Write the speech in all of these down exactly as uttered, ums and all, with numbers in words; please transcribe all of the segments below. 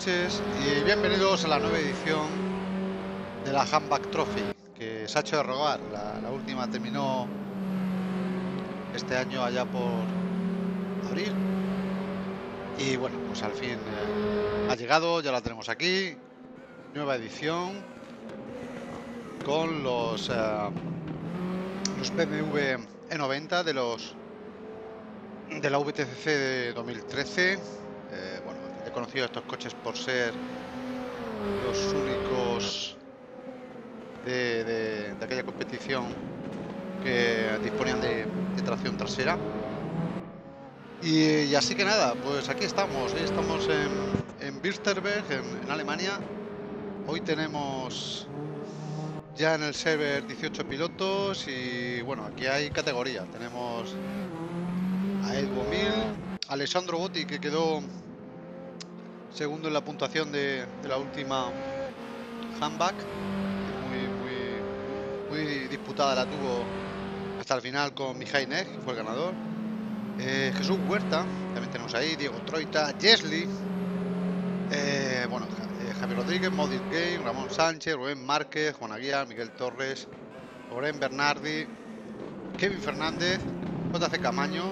noches y bienvenidos a la nueva edición de la Handback Trophy, que se ha hecho de rogar. La, la última terminó este año allá por abril y bueno, pues al fin eh, ha llegado, ya la tenemos aquí, nueva edición con los eh, los B M W E noventa de los de la V T C C de dos mil trece. Eh, bueno, he conocido estos coches por ser los únicos de, de, de aquella competición que disponían de, de tracción trasera. Y, y así que nada, pues aquí estamos, ¿eh? Estamos en, en Bilsterberg, en, en Alemania. Hoy tenemos ya en el server dieciocho pilotos y bueno, aquí hay categorías. Tenemos a Edu Mil, a Alessandro Botti, que quedó segundo en la puntuación de, de la última handback. Muy, muy, muy disputada la tuvo hasta el final con Mihai Nek, que fue el ganador. Eh, Jesús Huerta, también tenemos ahí, Diego Troita, Jesli, eh, bueno, eh, Javier Rodríguez, Modis Game, Ramón Sánchez, Rubén Márquez, Juan Aguiar, Miguel Torres, Loren Bernardi, Kevin Fernández, J C Camaño,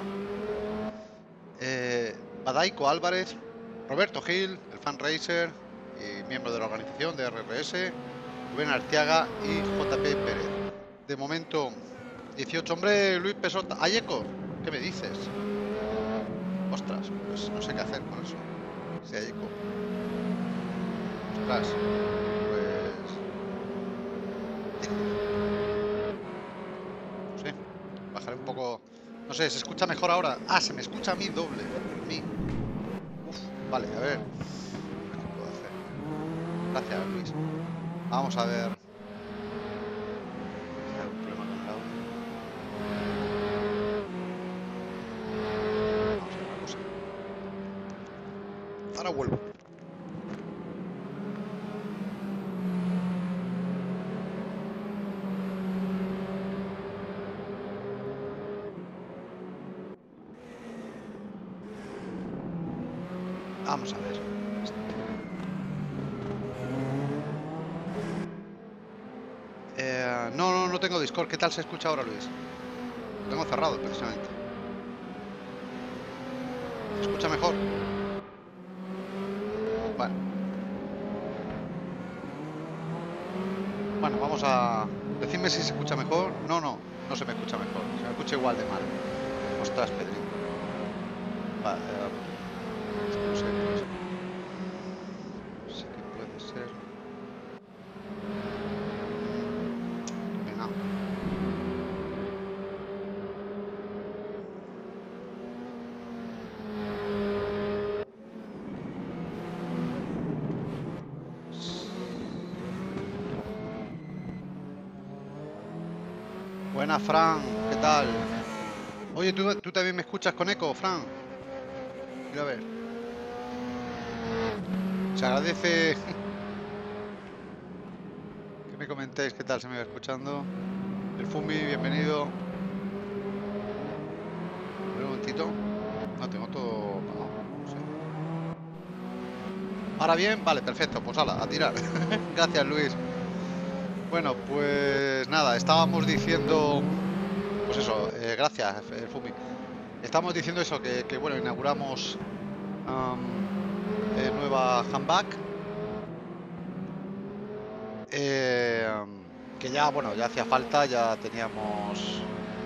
eh, Badaico Álvarez, Roberto Gil, el fan racer y miembro de la organización de R R S, Rubén Arteaga y J P Pérez. De momento, dieciocho. Hombre, Luis Pesota. ¿Hay eco? ¿Qué me dices? Ostras, pues no sé qué hacer con eso. Si hay eco. Ostras, pues... no sé, bajaré un poco... No sé, ¿se escucha mejor ahora? Ah, se me escucha a mí doble. A mí. Uf, vale, a ver. ¿Qué puedo hacer? Gracias, Luis. Vamos a ver. Hay algún problema con el audio. Vamos a ver una cosa. Ahora vuelvo. Vamos a ver. Eh, no, no, no tengo Discord. ¿Qué tal se escucha ahora, Luis? Lo tengo cerrado, precisamente. ¿Se escucha mejor? Bueno. Bueno, vamos a... Decidme si se escucha mejor. No, no, no se me escucha mejor. Se me escucha igual de mal. Ostras, Pedrín. Vale, eh... no sé, no sé. No sé qué puede ser. Venga. Buenas, Fran. ¿Qué tal? Oye, ¿tú, ¿tú también me escuchas con eco, Fran? Mira a ver. Se agradece que me comentéis qué tal se me va escuchando. El Fumi, bienvenido. Un momentito. No tengo todo. No, no sé. Ahora bien, vale, perfecto. Pues hala, a tirar. Gracias, Luis. Bueno, pues nada, estábamos diciendo. Pues eso, eh, gracias, el Fumi. Estamos diciendo eso, que, que bueno, inauguramos um, eh, nueva handback. Eh, que ya, bueno, ya hacía falta, ya teníamos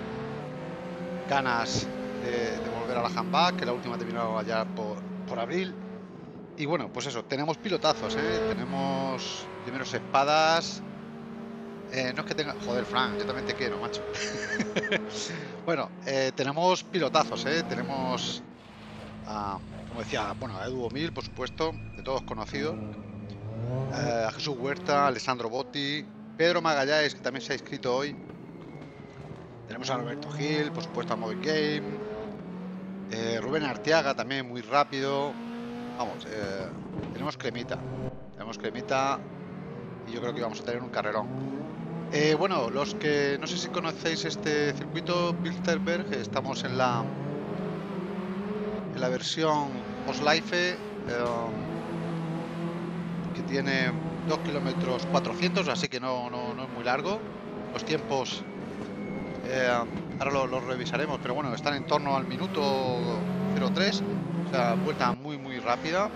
ganas de, de volver a la handback, que la última terminó allá por, por abril. Y bueno, pues eso, tenemos pilotazos, ¿eh? Tenemos primeros espadas. Eh, no es que tenga... Joder, Frank, yo también te quiero, macho. Bueno, eh, tenemos pilotazos, ¿eh? Tenemos, a, como decía, bueno, a Edu Mil, por supuesto, de todos conocidos. Eh, a Jesús Huerta, a Alessandro Botti, Pedro Magalláes, que también se ha inscrito hoy. Tenemos a Roberto Gil, por supuesto a Mobile Game. Eh, Rubén Arteaga, también muy rápido. Vamos, eh, tenemos cremita. Tenemos cremita y yo creo que vamos a tener un carrerón. Eh, bueno, los que no sé si conocéis este circuito, Bilsterberg, estamos en la en la versión Oslife. Eh, tiene dos kilómetros cuatrocientos, así que no, no, no es muy largo. Los tiempos eh, ahora lo, lo revisaremos, pero bueno, están en torno al minuto cero tres, o sea, vuelta muy muy rápida.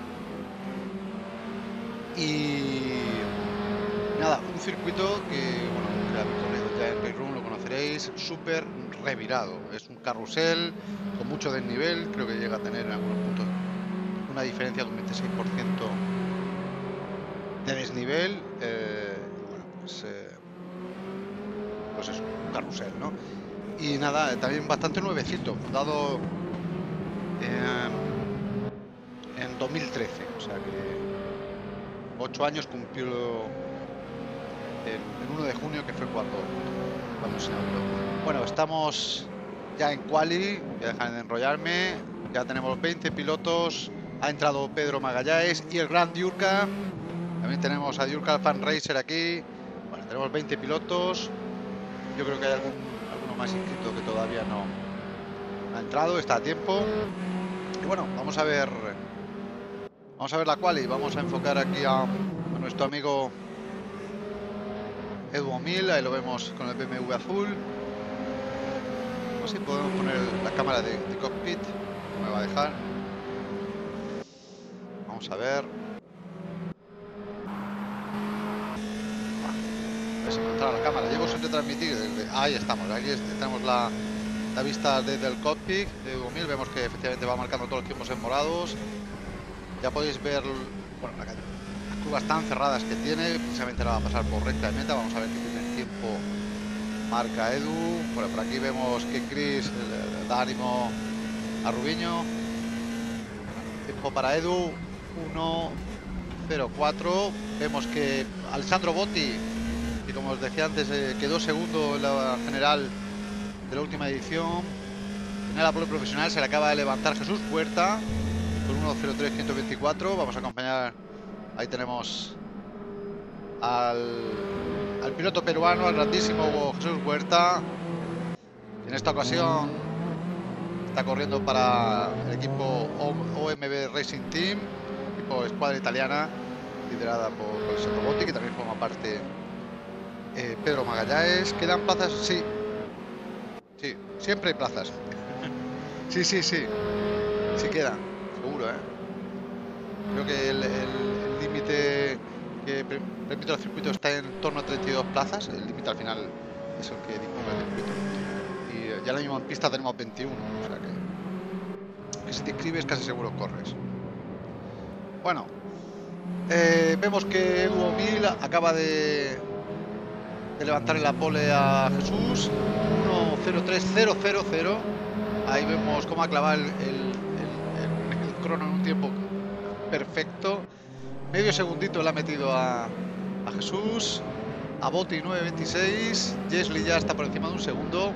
Y nada, un circuito que, bueno, que habéis corrido ya en Race Room, lo conoceréis, súper revirado. Es un carrusel con mucho desnivel, creo que llega a tener en algunos puntos una diferencia de un veintiséis por ciento de desnivel. Eh, bueno, pues, eh, pues es un carrusel, ¿no? Y nada, también bastante nuevecito, fundado eh, en dos mil trece, o sea que ocho años cumplió el, el uno de junio, que fue cuando, cuando se inauguró. Bueno, estamos ya en quali, voy a dejar de enrollarme, ya tenemos veinte pilotos, ha entrado Pedro Magalláes y el Gran Diurca, también tenemos a Diurca Fan Racer aquí. Bueno, tenemos veinte pilotos, yo creo que hay algún, alguno más inscrito que todavía no, no ha entrado, está a tiempo. Y bueno, vamos a ver, vamos a ver la quali, vamos a enfocar aquí a, a nuestro amigo Edu Omil, ahí lo vemos con el B M W azul. No sé si podemos poner la cámara de, de cockpit, no me va a dejar. Vamos a ver. A ver si encontrar la cámara. Llevo sin retransmitir desde... Ahí estamos, aquí tenemos la, la vista desde el cockpit de Edu Omil. Vemos que efectivamente va marcando todos los tiempos en morados. Ya podéis ver, bueno, la, las curvas tan cerradas que tiene. Precisamente la va a pasar por recta de meta. Vamos a ver qué tiene el tiempo. Marca Edu. Bueno, por aquí vemos que Chris le da ánimo a Rubiño. Tiempo para Edu uno cero cuatro. Vemos que Alessandro Botti, y como os decía antes, eh, quedó segundo en la general de la última edición. En la pole profesional se le acaba de levantar Jesús Puerta con uno cero tres ciento veinticuatro. Vamos a acompañar, ahí tenemos al, al piloto peruano, al grandísimo Jesús Huerta. En esta ocasión está corriendo para el equipo O M B Racing Team, equipo escuadra italiana, liderada por Alessandro Botti, que también forma parte eh, Pedro Magalláes. ¿Quedan plazas? Sí, sí, siempre hay plazas. sí, sí, sí, sí quedan, seguro, ¿eh? Creo que el límite que permite el circuito está en torno a treinta y dos plazas. El límite al final es el que dispone el circuito. Y ya ahora mismo en pista tenemos veintiuno, o sea que, que si te inscribes casi seguro corres. Bueno, eh, vemos que Edu Omil acaba de, de levantar en la pole a Jesús. uno cero tres cero cero cero. Ahí vemos cómo ha clavado el, el, el, el crono en un tiempo perfecto. Medio segundito le ha metido a, a Jesús. A Botti nueve veintiséis. Jesli ya está por encima de un segundo.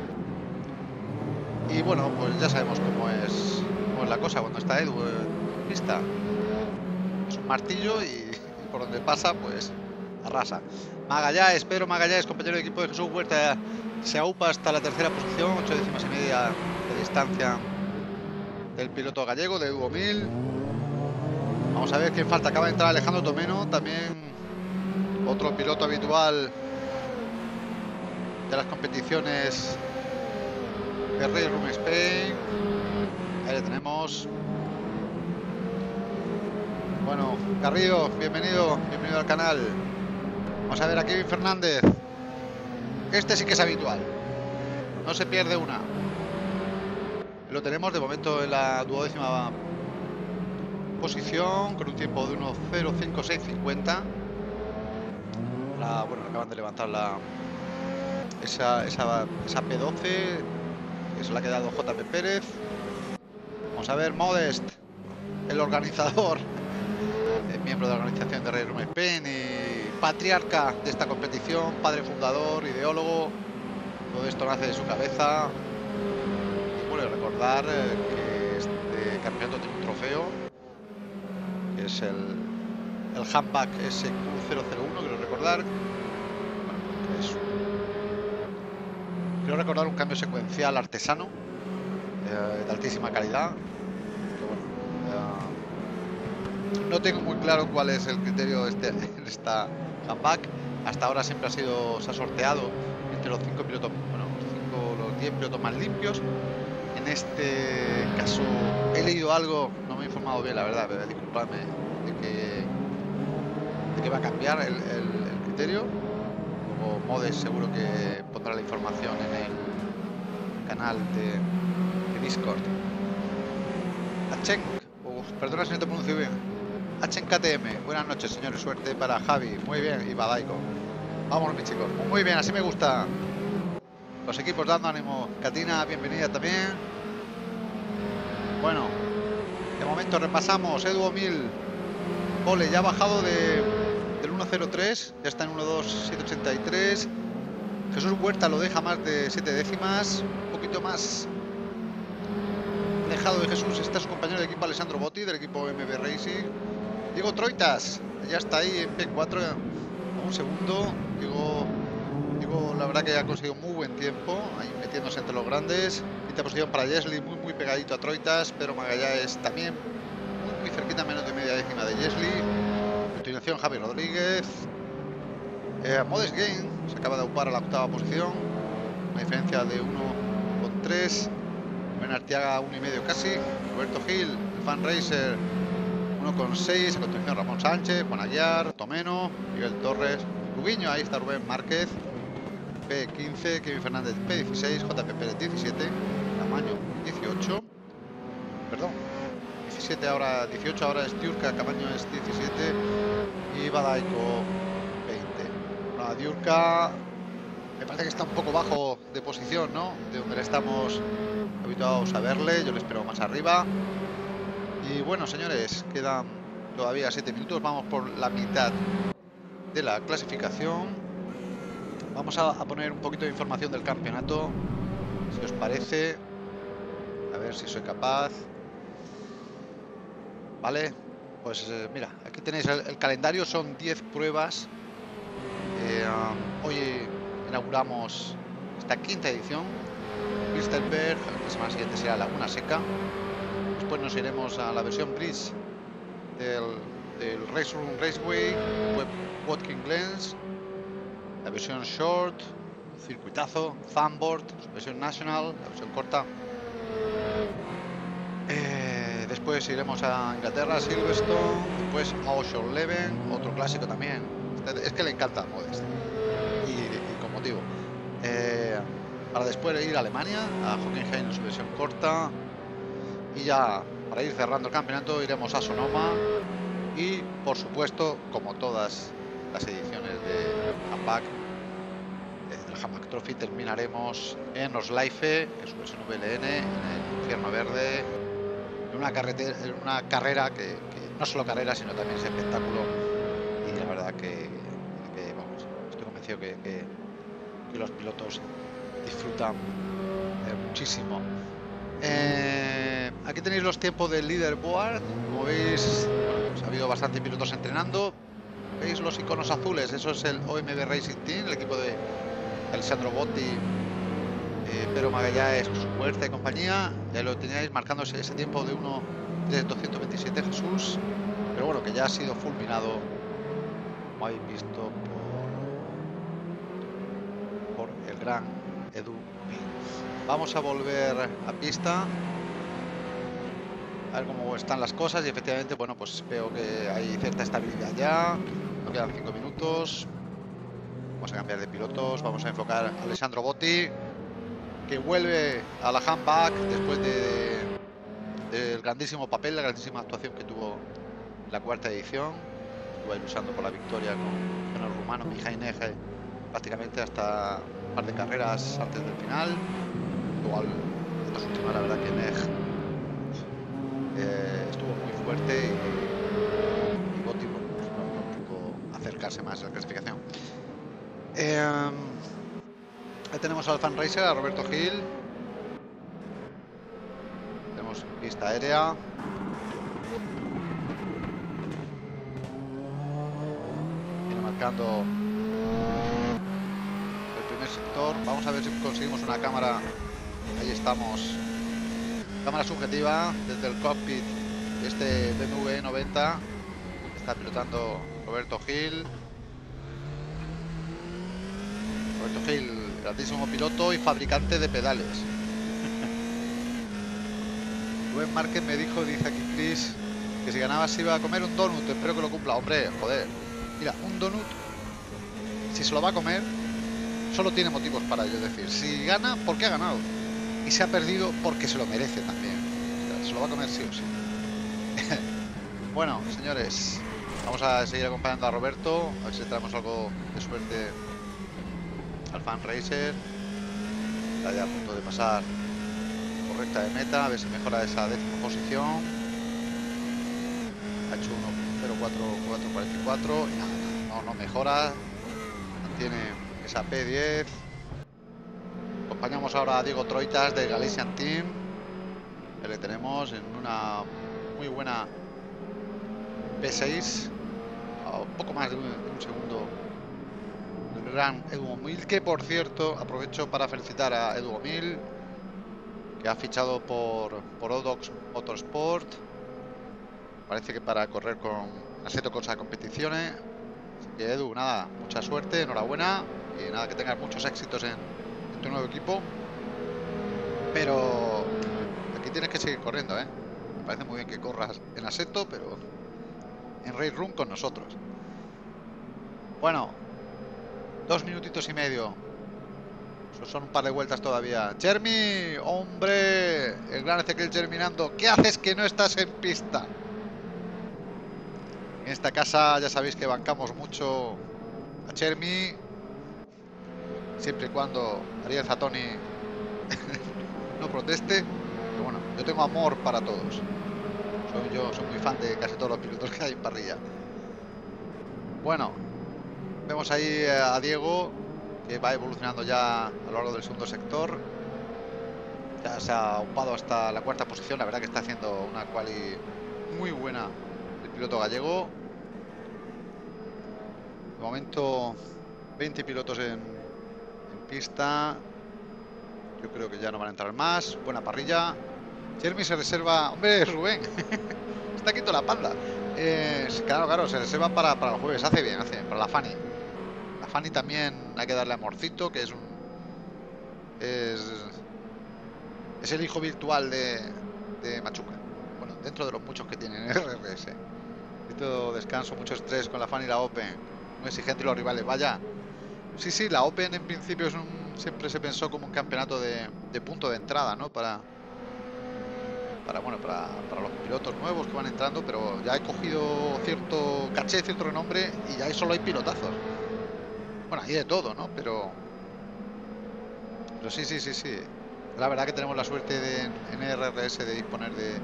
Y bueno, pues ya sabemos cómo es, cómo es la cosa cuando está Edu en pista. Es un martillo y, y por donde pasa, pues arrasa. Magalláes, Pedro Magalláes, compañero de equipo de Jesús Huerta, se aupa hasta la tercera posición, ocho décimas y media de distancia del piloto gallego, de Edu Omil. Vamos a ver quién falta. Acaba de entrar Alejandro Tomeno, también otro piloto habitual de las competiciones de Race Room Spain. Ahí le tenemos. Bueno, Carrillo, bienvenido, bienvenido al canal. Vamos a ver a Kevin Fernández. Este sí que es habitual, no se pierde una. Lo tenemos de momento en la duodécima posición con un tiempo de uno cero cinco seis cincuenta. La, bueno, acaban de levantar la esa, esa, esa P doce, que se la ha quedado J P Pérez. Vamos a ver Modest, el organizador, el miembro de la organización de Race Room Spain y patriarca de esta competición, padre fundador, ideólogo. Todo esto nace de su cabeza. Y bueno, recordar que este campeonato tiene un trofeo, que es el, el Handback S Q cero cero uno, quiero recordar. Bueno, es, quiero recordar un cambio secuencial artesano eh, de altísima calidad. Que bueno, No tengo muy claro cuál es el criterio este, en esta handback. Hasta ahora siempre ha sido, se ha sorteado entre los cinco pilotos, bueno, los, cinco, los diez pilotos más limpios. En este caso he leído algo, no me he informado bien, la verdad, pero disculpadme, de que, de que va a cambiar el, el, el criterio. Luego Modes seguro que pondrá la información en el canal de, de Discord. Achen, oh, perdona si no te pronuncio bien. Achen K T M, buenas noches señores, suerte para Javi, muy bien, y Badaico. Vamos mis chicos, muy bien, así me gusta. Los equipos dando ánimo. Katina, bienvenida también. Bueno, de momento repasamos. Edu Mil, Pole, ya ha bajado de, del uno cero tres, ya está en uno dos siete ochenta y tres. Jesús Huerta lo deja más de siete décimas, un poquito más alejado de Jesús está su compañero de equipo Alessandro Botti, del equipo M B Racing. Diego Troitas, ya está ahí en P cuatro, a un segundo. Diego, Diego, la verdad que ha conseguido muy buen tiempo, ahí metiéndose entre los grandes. Quinta posición para Jesli, muy muy pegadito a Troitas. Pedro Magallanes también muy, muy cerquita, menos de media décima de Jesli. A continuación Javi Rodríguez. Eh, Modes Game se acaba de upar a la octava posición, una diferencia de uno con tres. Ben Arteaga uno y medio casi. Roberto Gil, el Fan Racer uno con seis. A continuación Ramón Sánchez, Juan Aguiar, Tomeno, Miguel Torres, Rubiño, ahí está Rubén Márquez, P quince, Kevin Fernández P dieciséis, J P Pérez diecisiete, Camaño dieciocho, perdón, diecisiete ahora, dieciocho ahora es Diurca, Camaño es diecisiete y Badaico veinte. Bueno, a Diurca me parece que está un poco bajo de posición, ¿no? De donde le estamos habituados a verle, yo le espero más arriba. Y bueno, señores, quedan todavía siete minutos, vamos por la mitad de la clasificación. Vamos a, a poner un poquito de información del campeonato, si os parece, a ver si soy capaz. Vale, pues eh, mira, aquí tenéis el, el calendario, son diez pruebas. Eh, um, hoy inauguramos esta quinta edición. Wilsterberg, la semana siguiente será Laguna Seca. Después nos iremos a la versión Bridge del, del Race Room Raceway, Watkins Glens, la versión Short, circuitazo, Fanboard, versión National, la versión corta. Eh, después iremos a Inglaterra, Silverstone, después a Ocean Eleven, otro clásico también. Es que le encanta Modest y, y con motivo. Eh, para después ir a Alemania, a Hockenheim en su versión corta. Y ya para ir cerrando el campeonato iremos a Sonoma y por supuesto, como todas las ediciones de Handback, del Handback Trophy, terminaremos en Oslife, en su versión V L N, en el Infierno Verde, en una, carretera, en una carrera que, que no solo carrera sino también es espectáculo, y la verdad que, que vamos, estoy convencido que, que, que los pilotos disfrutan eh, muchísimo. Eh, aquí tenéis los tiempos del leaderboard. Como veis, bueno, pues ha habido bastantes pilotos entrenando. Veis los iconos azules, eso es el O M B Racing Team, el equipo de Alessandro Botti, eh, Pedro Magallanes, Huerta y compañía. Ya lo teníais marcando ese, ese tiempo de uno tres doscientos veintisiete Jesús, pero bueno, que ya ha sido fulminado, como habéis visto, por, por el gran Edu. Vamos a volver a pista a ver cómo están las cosas y efectivamente, bueno, pues veo que hay cierta estabilidad ya. Nos quedan cinco minutos. Vamos a cambiar de pilotos. Vamos a enfocar a Alessandro Botti, que vuelve a la Handback después de, del grandísimo papel, la grandísima actuación que tuvo en la cuarta edición. Estuvo ahí luchando por la victoria con, con el rumano Mihai Neje prácticamente hasta un par de carreras antes del final. Igual, esta última, la verdad que Neg eh, estuvo muy fuerte y, y Botti, bueno, pues no, no pudo acercarse más a la clasificación. Eh, ahí tenemos al Fan Racer, a Roberto Gil. Tenemos pista aérea. Viene marcando el primer sector. Vamos a ver si conseguimos una cámara. Ahí estamos, cámara subjetiva desde el cockpit de este B M W noventa. Está pilotando Roberto Gil. Roberto Gil, grandísimo piloto y fabricante de pedales. Rubén Márquez me dijo, dice aquí Chris, que si ganaba se iba a comer un donut. Espero que lo cumpla. Hombre, joder. Mira, un donut, si se lo va a comer, solo tiene motivos para ello. Es decir, si gana, porque ha ganado. Y se ha perdido porque se lo merece también. O sea, se lo va a comer sí o sí. Bueno, señores, vamos a seguir acompañando a Roberto. A ver si traemos algo de suerte al Fan Racer. Está ya a punto de pasar correcta de meta. A ver si mejora esa décima posición. Ha hecho uno cero cuatro cuatro cuarenta y cuatro. Y nada, nada, no, no mejora. Mantiene esa P diez. Acompañamos ahora a Diego Troitas de Galician Team. Ya le tenemos en una muy buena P seis. A un poco más de un, de un segundo. El gran Edu Omil, que por cierto aprovecho para felicitar a Edu Omil, que ha fichado por, por Odox Motorsport. Parece que para correr con Assetto Corsa Competizione. Así que Edu, nada, mucha suerte, enhorabuena. Y nada, que tengas muchos éxitos en, en tu nuevo equipo. Pero aquí tienes que seguir corriendo, ¿eh? Me parece muy bien que corras en Assetto, pero en Race Room con nosotros. Bueno, dos minutitos y medio. Eso son un par de vueltas todavía. Chermi, hombre, el gran Ezequiel Germinando. ¿Qué haces que no estás en pista? En esta casa ya sabéis que bancamos mucho a Chermi, siempre y cuando Ariel Zatoni no proteste. Pero bueno, yo tengo amor para todos. Soy yo, soy muy fan de casi todos los pilotos que hay en parrilla. Bueno, vemos ahí a Diego, que va evolucionando ya a lo largo del segundo sector. Ya se ha upado hasta la cuarta posición. La verdad que está haciendo una quali muy buena el piloto gallego. De momento veinte pilotos en, en pista. Yo creo que ya no van a entrar más. Buena parrilla. Jeremy se reserva... Hombre, Rubén. Está quieto la panda. Eh, claro, claro, se reserva para, para el jueves. Hace bien, hace bien. Para la Fanny. La Fanny también hay que darle amorcito, que es un... Es, es el hijo virtual de, de Machuca. Bueno, dentro de los muchos que tienen R R S. Mucho descanso, mucho estrés con la Fanny y la Open. Muy exigente y los rivales. Vaya. Sí, sí, la Open en principio es un, siempre se pensó como un campeonato de, de punto de entrada, ¿no? Para... Para, bueno, para, para los pilotos nuevos que van entrando, pero ya he cogido cierto caché, cierto renombre y ya solo hay pilotazos. Bueno, hay de todo, ¿no? Pero, pero sí, sí, sí, sí. La verdad que tenemos la suerte de, en R R S de disponer de, de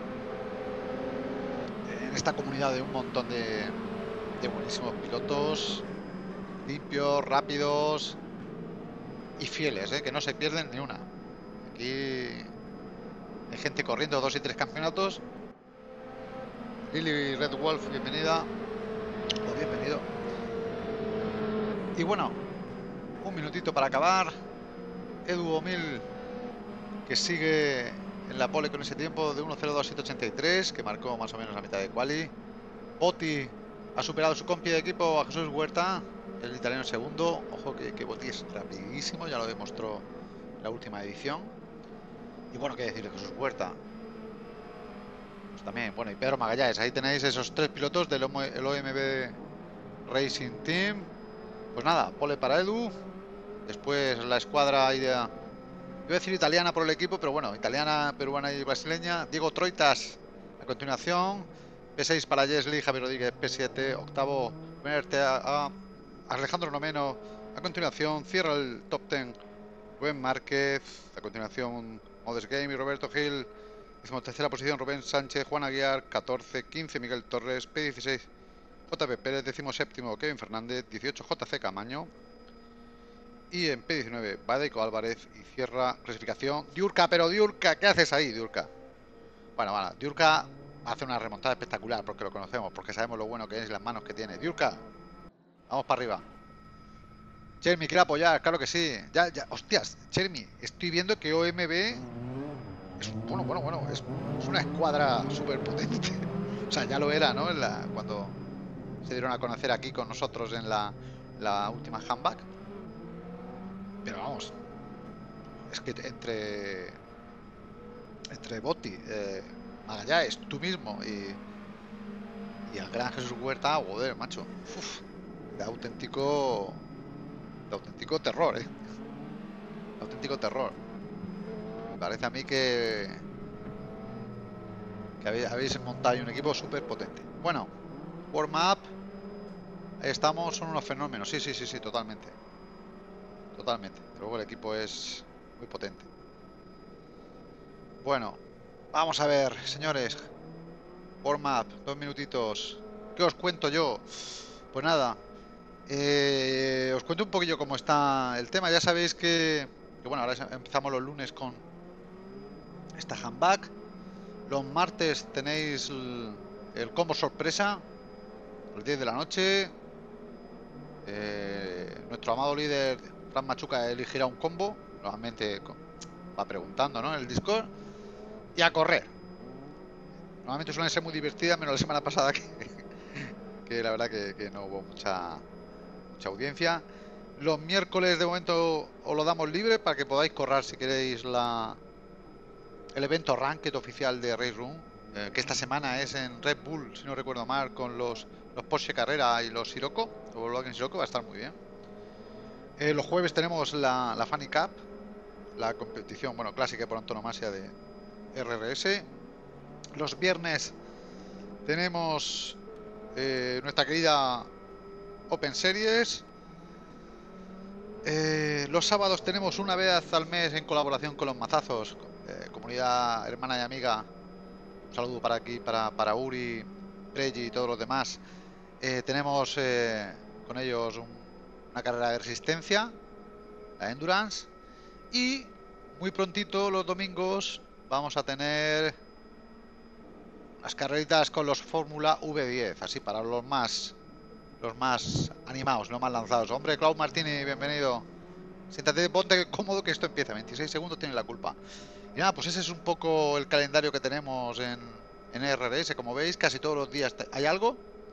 en esta comunidad de un montón de, de buenísimos pilotos, limpios, rápidos y fieles, ¿eh? Que no se pierden ni una. Aquí hay gente corriendo dos y tres campeonatos. Lily Red Wolf, bienvenida. O bienvenido. Y bueno, un minutito para acabar. Edu Omil, que sigue en la pole con ese tiempo de uno cero dos siete ochenta y tres, que marcó más o menos a mitad de quali. Botti ha superado su compi de equipo a Jesús Huerta, el italiano segundo. Ojo que, que Botti es rapidísimo, ya lo demostró en la última edición. Y bueno, qué decir de Jesús Huerta. Pues también, bueno, y Pedro Magallanes. Ahí tenéis esos tres pilotos del O M B Racing Team. Pues nada, pole para Edu. Después la escuadra idea. Iba a decir italiana por el equipo, pero bueno, italiana, peruana y brasileña. Diego Troitas a continuación. P seis para Jesli, Javier Rodríguez, P siete. Octavo, Verte a, a Alejandro Nomeno. A continuación, cierra el top ten Rubén Márquez. A continuación, Modest Game y Roberto Gil. Decimos tercera posición Rubén Sánchez, Juan Aguiar, catorce, quince Miguel Torres, P dieciséis J P Pérez, decimos séptimo Kevin Fernández, dieciocho J C Camaño y en P diecinueve Badeico Álvarez y cierra clasificación Diurca. Pero Diurca, ¿qué haces ahí, Diurca? Bueno, bueno, Diurca hace una remontada espectacular porque lo conocemos, porque sabemos lo bueno que es y las manos que tiene. Diurca, vamos para arriba. Chermi, quiere apoyar, claro que sí. Ya, ya, hostias, Chermi, estoy viendo que O M B es, bueno, bueno, bueno, es, es una escuadra súper potente. O sea, ya lo era, ¿no? En la, cuando, se dieron a conocer aquí con nosotros en la, la última handback. Pero vamos, es que entre entre Botti, eh, Magallanes, tú mismo y, y el gran Jesús Huerta, joder, macho, uf, de auténtico de auténtico terror, eh, de auténtico terror. Me parece a mí que que habéis, habéis montado un equipo súper potente. Bueno, warm up, ahí estamos, son unos fenómenos, sí, sí, sí, sí, totalmente, totalmente. Luego el equipo es muy potente. Bueno, vamos a ver, señores. Warm up, dos minutitos. ¿Qué os cuento yo? Pues nada, eh, os cuento un poquillo cómo está el tema. Ya sabéis que, que bueno, ahora empezamos los lunes con esta handback. Los martes tenéis el, el combo sorpresa, a las diez de la noche. Eh, nuestro amado líder, Fran Machuca, elegirá un combo. Normalmente va preguntando, ¿no?, en el Discord. Y a correr. Normalmente suelen ser muy divertidas, menos la semana pasada que, que la verdad que, que no hubo mucha, mucha audiencia. Los miércoles de momento os lo damos libre para que podáis correr si queréis la el evento Ranked oficial de Race Room, eh, que esta semana es en Red Bull, si no recuerdo mal, con los, los Porsche Carrera y los Sirocco, o Volkswagen Sirocco, va a estar muy bien. Eh, los jueves tenemos la, la Funny Cup, la competición, bueno, clásica por antonomasia de R R S. Los viernes tenemos eh, nuestra querida Open Series. Eh, los sábados tenemos una vez al mes en colaboración con los mazazos, eh, comunidad hermana y amiga. Un saludo para aquí, para, para Uri, Pregi y todos los demás. Eh, tenemos eh, con ellos un, una carrera de resistencia, la Endurance. Y muy prontito, los domingos, vamos a tener las carreritas con los Fórmula V diez, así para los más los más animados, los más lanzados. Hombre, Clau Martini, bienvenido. Siéntate, ponte cómodo que esto empieza. veintiséis segundos, tiene la culpa. Y nada, pues ese es un poco el calendario que tenemos en, en R R S. Como veis, casi todos los días hay algo.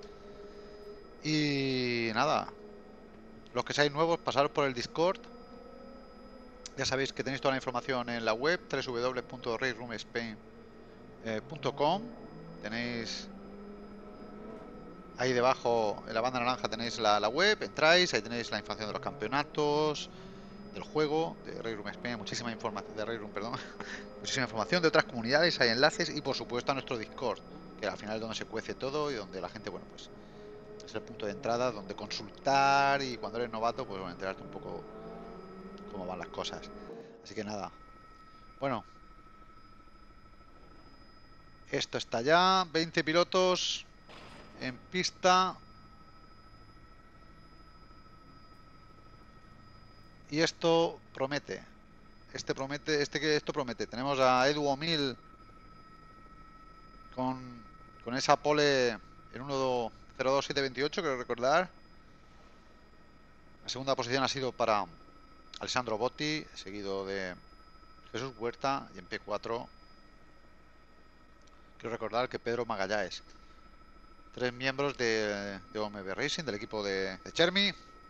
Y nada, los que seáis nuevos, pasaros por el Discord. Ya sabéis que tenéis toda la información en la web, w w w punto race room spain punto com. Tenéis ahí debajo, en la banda naranja, tenéis la, la web, entráis, ahí tenéis la información de los campeonatos, del juego, de Race Room Spain, muchísima información, de Race Room, perdón, muchísima información de otras comunidades, hay enlaces y por supuesto a nuestro Discord, que al final es donde se cuece todo y donde la gente, bueno, pues es el punto de entrada, donde consultar y cuando eres novato, pues bueno, enterarte un poco cómo van las cosas. Así que nada, bueno, esto está ya, veinte pilotos en pista. Y esto promete. Este promete, este que esto promete. Tenemos a Edu O'Mill con, con esa pole en uno cero dos siete veintiocho, creo recordar. La segunda posición ha sido para Alessandro Botti, seguido de Jesús Huerta, y en P cuatro quiero recordar que Pedro Magallanes. Tres miembros de, de O M B Racing, del equipo de, de Chermi.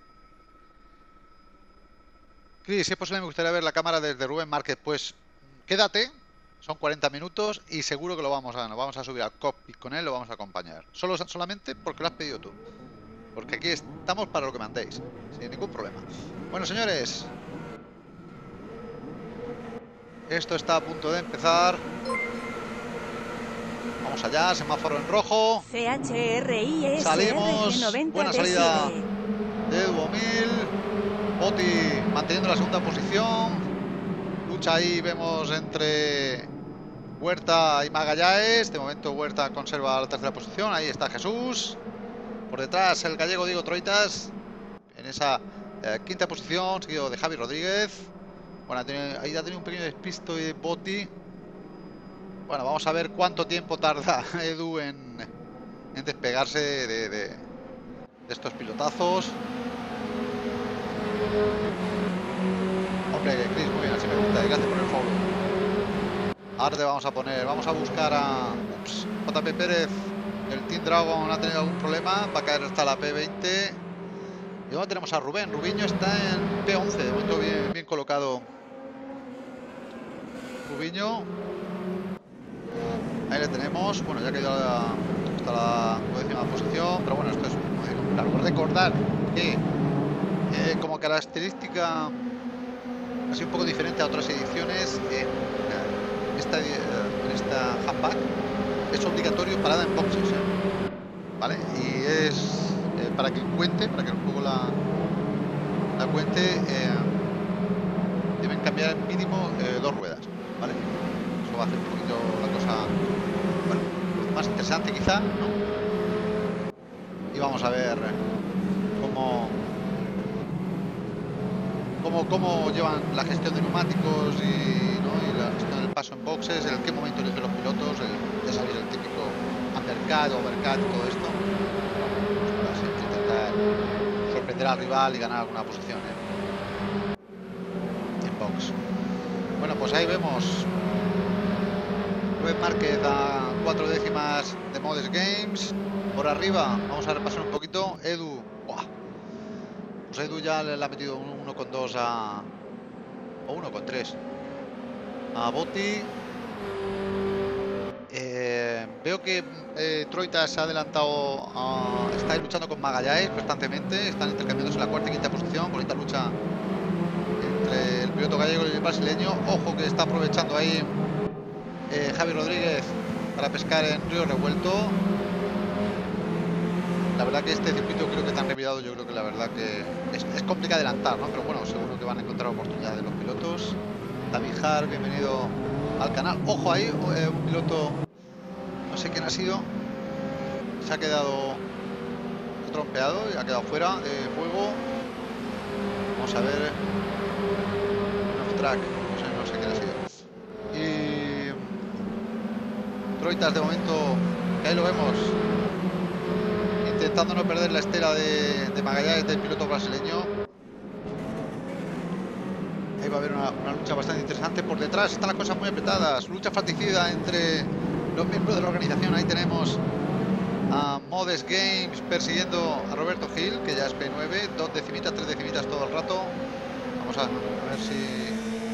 Chris, si es posible me gustaría ver la cámara desde Rubén Márquez. Pues quédate, son cuarenta minutos y seguro que lo vamos a, nos vamos a subir al cockpit con él, lo vamos a acompañar. Solo, solamente porque lo has pedido tú. Porque aquí estamos para lo que mandéis, sin ningún problema. Bueno, señores, esto está a punto de empezar. Vamos allá, semáforo en rojo. C H R I S Salimos, buena salida de Edu O'Mill. Botti manteniendo la segunda posición. Lucha ahí, vemos, entre Huerta y Magallanes. De momento Huerta conserva la tercera posición. Ahí está Jesús. Por detrás el gallego Diego Troitas en esa eh, quinta posición, seguido de Javi Rodríguez. Bueno, tiene, ahí ha tenido un pequeño despisto de Botti. Bueno, vamos a ver cuánto tiempo tarda Edu en, en despegarse de, de, de estos pilotazos. Hombre, Chris, muy bien, así me gusta, gracias por el follow. Ahora te vamos a poner, vamos a buscar a ups, J P Pérez. El Team Dragon ha tenido algún problema, va a caer hasta la P veinte. Y luego tenemos a Rubén. Rubiño está en P once, de momento bien, bien colocado. Rubiño. Ahí le tenemos. Bueno, ya ha caído hasta la décima posición, pero bueno, esto es muy claro. Recordar que eh, como característica así un poco diferente a otras ediciones, eh, esta, eh, en esta handbag es obligatorio parada en boxes, ¿eh? ¿Vale? Y es eh, para que cuente, para que el juego la, la cuente, eh, deben cambiar mínimo eh, dos ruedas, ¿vale? Eso va a hacer un poquito la cosa, bueno, más interesante quizá, ¿no? Y vamos a ver cómo cómo, cómo llevan la gestión de neumáticos y, ¿no? y la gestión del paso en boxes, en qué momento eligen los pilotos, el, ya sabéis, el típico undercut, overcut y todo esto, pues para siempre intentar sorprender al rival y ganar alguna posición en, en box. Bueno, pues ahí vemos Rubén Márquez a cuatro décimas de Modes Games. Por arriba vamos a repasar un poquito. Edu, ¡buah! Pues Edu ya le ha metido un uno coma dos a o uno coma tres a Botti. Eh, veo que eh, Troita se ha adelantado, a, está luchando con Magallanes constantemente, están intercambiándose la cuarta y quinta posición. Bonita lucha entre el piloto gallego y el brasileño. Ojo que está aprovechando ahí eh, Javi Rodríguez para pescar en Río Revuelto. La verdad que este circuito creo que tan revirado, yo creo que la verdad que es, es complicado adelantar, ¿no? Pero bueno, seguro que van a encontrar oportunidades los pilotos. Tabijar, bienvenido al canal. Ojo ahí, eh, un piloto, no sé quién ha sido, se ha quedado trompeado y ha quedado fuera de juego. Vamos a ver. Off track, no sé, no sé quién ha sido. Y Troitas de momento, que ahí lo vemos, intentando no perder la estela de, de Magallanes, del piloto brasileño. Ahí va a haber una, una lucha bastante interesante. Por detrás están las cosas muy apretadas. Lucha fratricida entre los miembros de la organización. Ahí tenemos a Modes Games persiguiendo a Roberto Gil, que ya es P nueve. Dos decimitas, tres decimitas todo el rato. Vamos a, a ver si...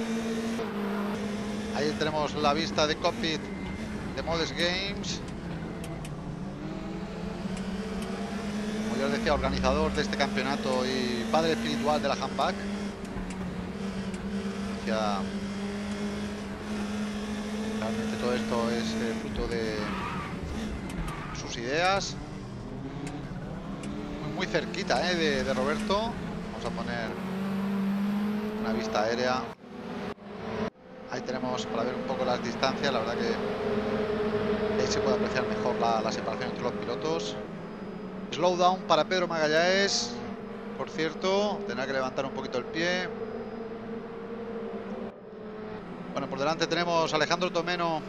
Ahí tenemos la vista de cockpit de Modes Games. Como ya os decía, organizador de este campeonato y padre espiritual de la handbag. Ya, realmente todo esto es eh, fruto de sus ideas. Muy, muy cerquita eh, de, de Roberto. Vamos a poner una vista aérea. Ahí tenemos para ver un poco las distancias. La verdad que ahí se puede apreciar mejor la, la separación entre los pilotos. Slowdown para Pedro Magallanes. Por cierto, tendrá que levantar un poquito el pie. Bueno, por delante tenemos a Alejandro Tomeno,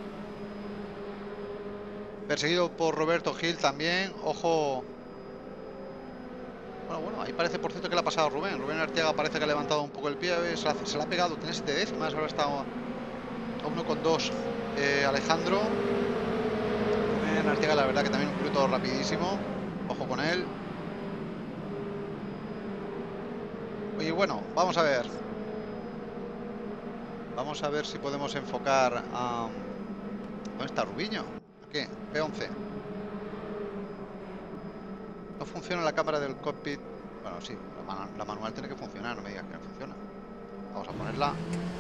perseguido por Roberto Gil también. Ojo. Bueno, bueno, ahí parece, por cierto, que le ha pasado a Rubén. Rubén Arteaga parece que ha levantado un poco el pie. Se la, se la ha pegado, tiene siete décimas. Ahora está a uno coma dos eh, Alejandro. Rubén Arteaga, la verdad que también un piloto rapidísimo. Ojo con él. Oye, bueno, vamos a ver. Vamos a ver si podemos enfocar a... ¿Dónde está Rubiño? ¿Qué? P once. No funciona la cámara del cockpit. Bueno, sí, la, man la manual tiene que funcionar, no me digas que no funciona. Vamos a ponerla.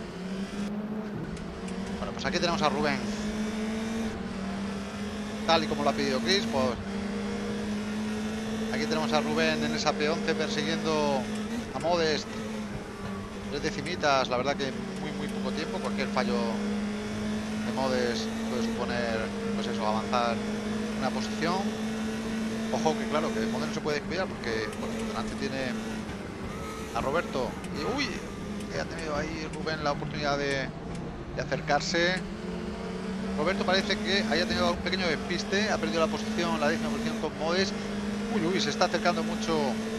Bueno, pues aquí tenemos a Rubén. Tal y como lo ha pedido Chris, pues... Aquí tenemos a Rubén en esa P once persiguiendo a Modest. Tres decimitas, la verdad que muy muy poco tiempo. Cualquier fallo de Modes puede suponer, pues eso, avanzar una posición. Ojo que claro, que Modes no se puede descuidar porque, bueno, por delante tiene a Roberto. Y uy, que ha tenido ahí Rubén la oportunidad de, de acercarse. Roberto parece que haya tenido un pequeño despiste, ha perdido la posición, la décima posición con Modes. Uy, uy, se está acercando mucho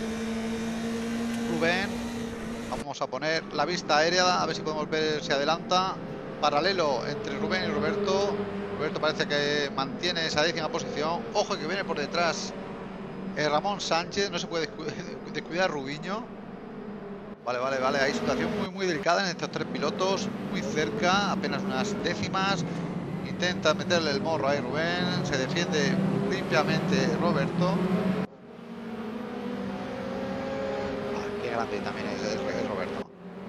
Rubén. Vamos a poner la vista aérea, a ver si podemos ver si adelanta. Paralelo entre Rubén y Roberto. Roberto parece que mantiene esa décima posición. Ojo que viene por detrás eh, Ramón Sánchez. No se puede descuidar Rubiño. Vale, vale, vale. Hay situación muy, muy delicada en estos tres pilotos. Muy cerca, apenas unas décimas. Intenta meterle el morro ahí Rubén. Se defiende limpiamente Roberto. Ah, qué grande también es, es, es Roberto.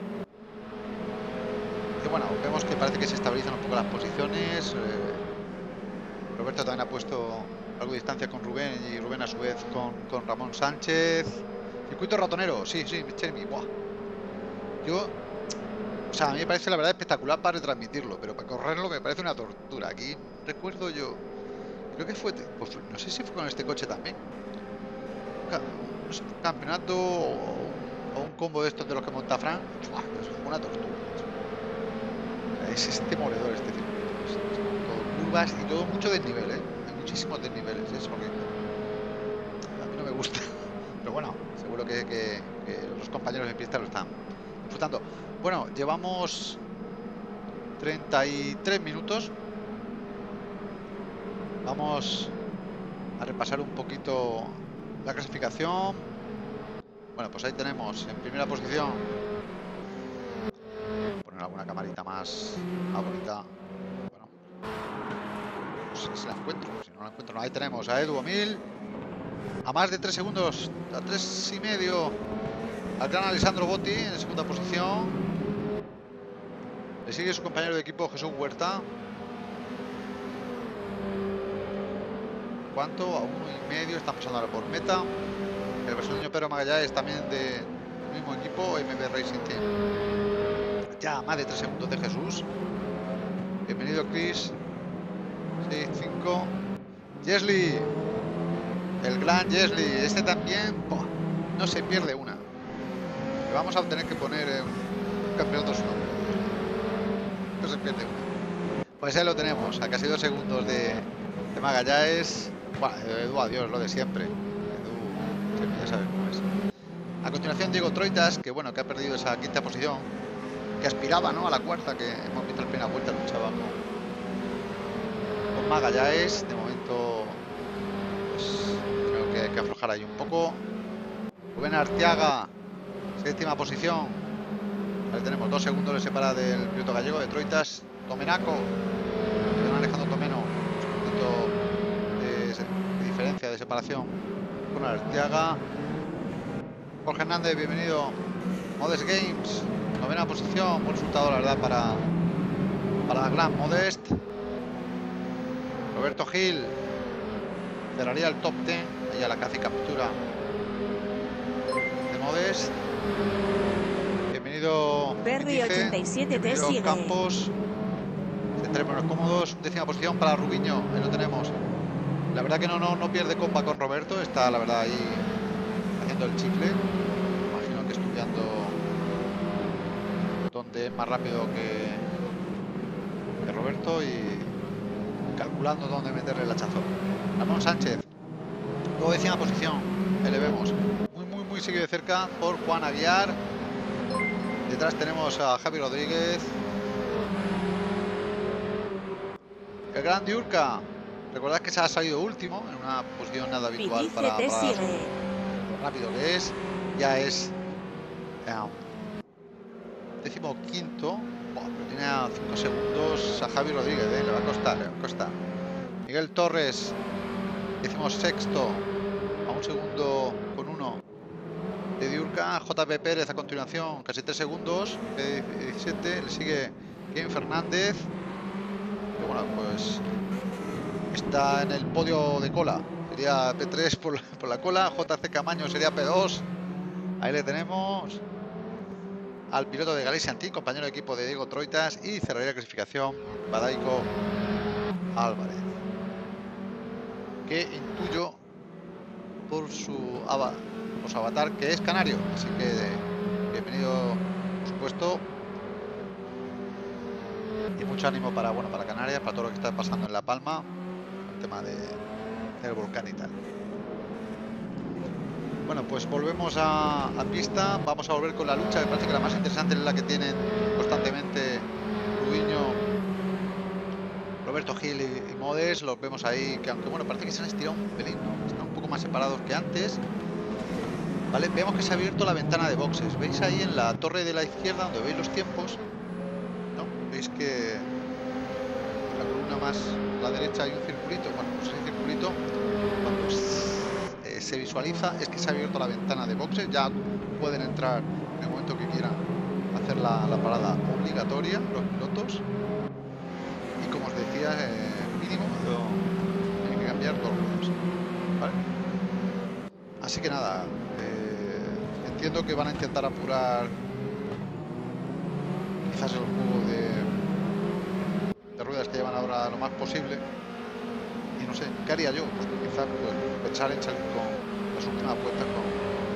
Y bueno, vemos que parece que se estabilizan un poco las posiciones. Eh, Roberto también ha puesto algo de distancia con Rubén y Rubén a su vez con, con Ramón Sánchez. Circuito ratonero, sí, sí, Chermi. Buah. Yo, o sea, a mí me parece la verdad espectacular para retransmitirlo, pero para correrlo me parece una tortura. Aquí recuerdo yo, creo que fue, pues, no sé si fue con este coche también. No sé, un campeonato o, o un combo de estos de los que monta Fran. Buah, es una tortura. Es este moledor este circuito. Es, es todo curvas y todo mucho desnivel, ¿eh? Hay muchísimos desniveles, es horrible. A mí no me gusta. Pero bueno, seguro que, que, que los compañeros de pista lo están disfrutando. Bueno, llevamos treinta y tres minutos. Vamos a repasar un poquito la clasificación. Bueno, pues ahí tenemos en primera posición. Poner alguna camarita más, más bonita. Bueno, no sé si la encuentro. Si no la encuentro, no. Ahí tenemos a Edu Mil. A más de tres segundos, a tres y medio, al gran Alessandro Botti en segunda posición. Le sigue su compañero de equipo Jesús Huerta. ¿Cuánto? A uno y medio, están pasando ahora por meta. El brasileño Pedro Magallanes también del mismo equipo, M B Racing Team. Ya a más de tres segundos de Jesús. Bienvenido Chris. seis, cinco. Jesli. El gran Jesli, este también, ¡boh!, no se pierde una. Le vamos a tener que poner eh, un campeonato su nombre. No se pierde una. Pues ahí lo tenemos, a casi dos segundos de, de Magallanes. Bueno, Edu, adiós, lo de siempre. Edu, ya sabes cómo es. A continuación Diego Troitas, que bueno, que ha perdido esa quinta posición, que aspiraba, ¿no?, a la cuarta, que hemos visto en la primera vuelta, luchaba con, con Magallanes. De momento, pues que hay que aflojar ahí un poco. Rubén Arteaga, séptima posición. Ahí tenemos dos segundos le separa del piloto gallego de Troitas. Tomenaco, que van Alejandro Tomeno, un punto de, de diferencia de separación con Arteaga. Jorge Hernández, bienvenido. Modest Games, novena posición, buen resultado la verdad para para la gran Modest. Roberto Gil cerraría el top diez. Ya la casi captura de Modest. Bienvenido Perry ochenta y siete te sigue. Campos. Centrémonos cómodos. Décima posición para Rubiño. Ahí lo tenemos. La verdad que no, no, no pierde compa con Roberto. Está la verdad ahí haciendo el chicle. Imagino que estudiando dónde es más rápido que, que Roberto y calculando dónde meterle el hachazo. Ramón Sánchez. Luego décima posición, ahí le vemos, muy muy muy seguido de cerca por Juan Aguiar. Detrás tenemos a Javi Rodríguez. El gran Diurca, recordad que se ha salido último en una posición nada habitual para, para lo rápido que es. Ya es um, décimo quinto, bueno, pero tiene a cinco segundos a Javi Rodríguez, ¿eh? Le va a costar, le va a costar. Miguel Torres, decimos sexto, a un segundo con uno de Diurca. J P Pérez a continuación, casi tres segundos, P diecisiete, le sigue Kevin Fernández, que bueno, pues está en el podio de cola, sería P tres por, por la cola. J C Camaño sería P dos, ahí le tenemos al piloto de Galician Team, compañero de equipo de Diego Troitas, y cerraría la clasificación Badaico Álvarez, que intuyo por su, por su avatar que es canario, así que bienvenido por supuesto, y mucho ánimo para, bueno, para Canarias, para todo lo que está pasando en La Palma, el tema de, del volcán y tal. Bueno, pues volvemos a, a pista, vamos a volver con la lucha, que parece que la más interesante es la que tienen constantemente Rubiño, Roberto Hill y, y Modes los vemos ahí, que aunque bueno, parece que se han estirado un pelín, ¿no? Están un poco más separados que antes. Vale, vemos que se ha abierto la ventana de boxes. ¿Veis ahí en la torre de la izquierda, donde veis los tiempos? ¿No? ¿Veis que en la columna más a la derecha hay un circulito? Bueno, pues ese circulito, cuando eh, se visualiza, es que se ha abierto la ventana de boxes. Ya pueden entrar en el momento que quieran hacer la, la parada obligatoria los pilotos. Y como os decía, eh, mínimo tienen que cambiar dos ruedas, ¿vale? Así que nada, eh, entiendo que van a intentar apurar quizás el juego de, de ruedas que llevan ahora lo más posible. Y no sé, ¿qué haría yo? Pues quizás pues, pensar en salir con las últimas vueltas con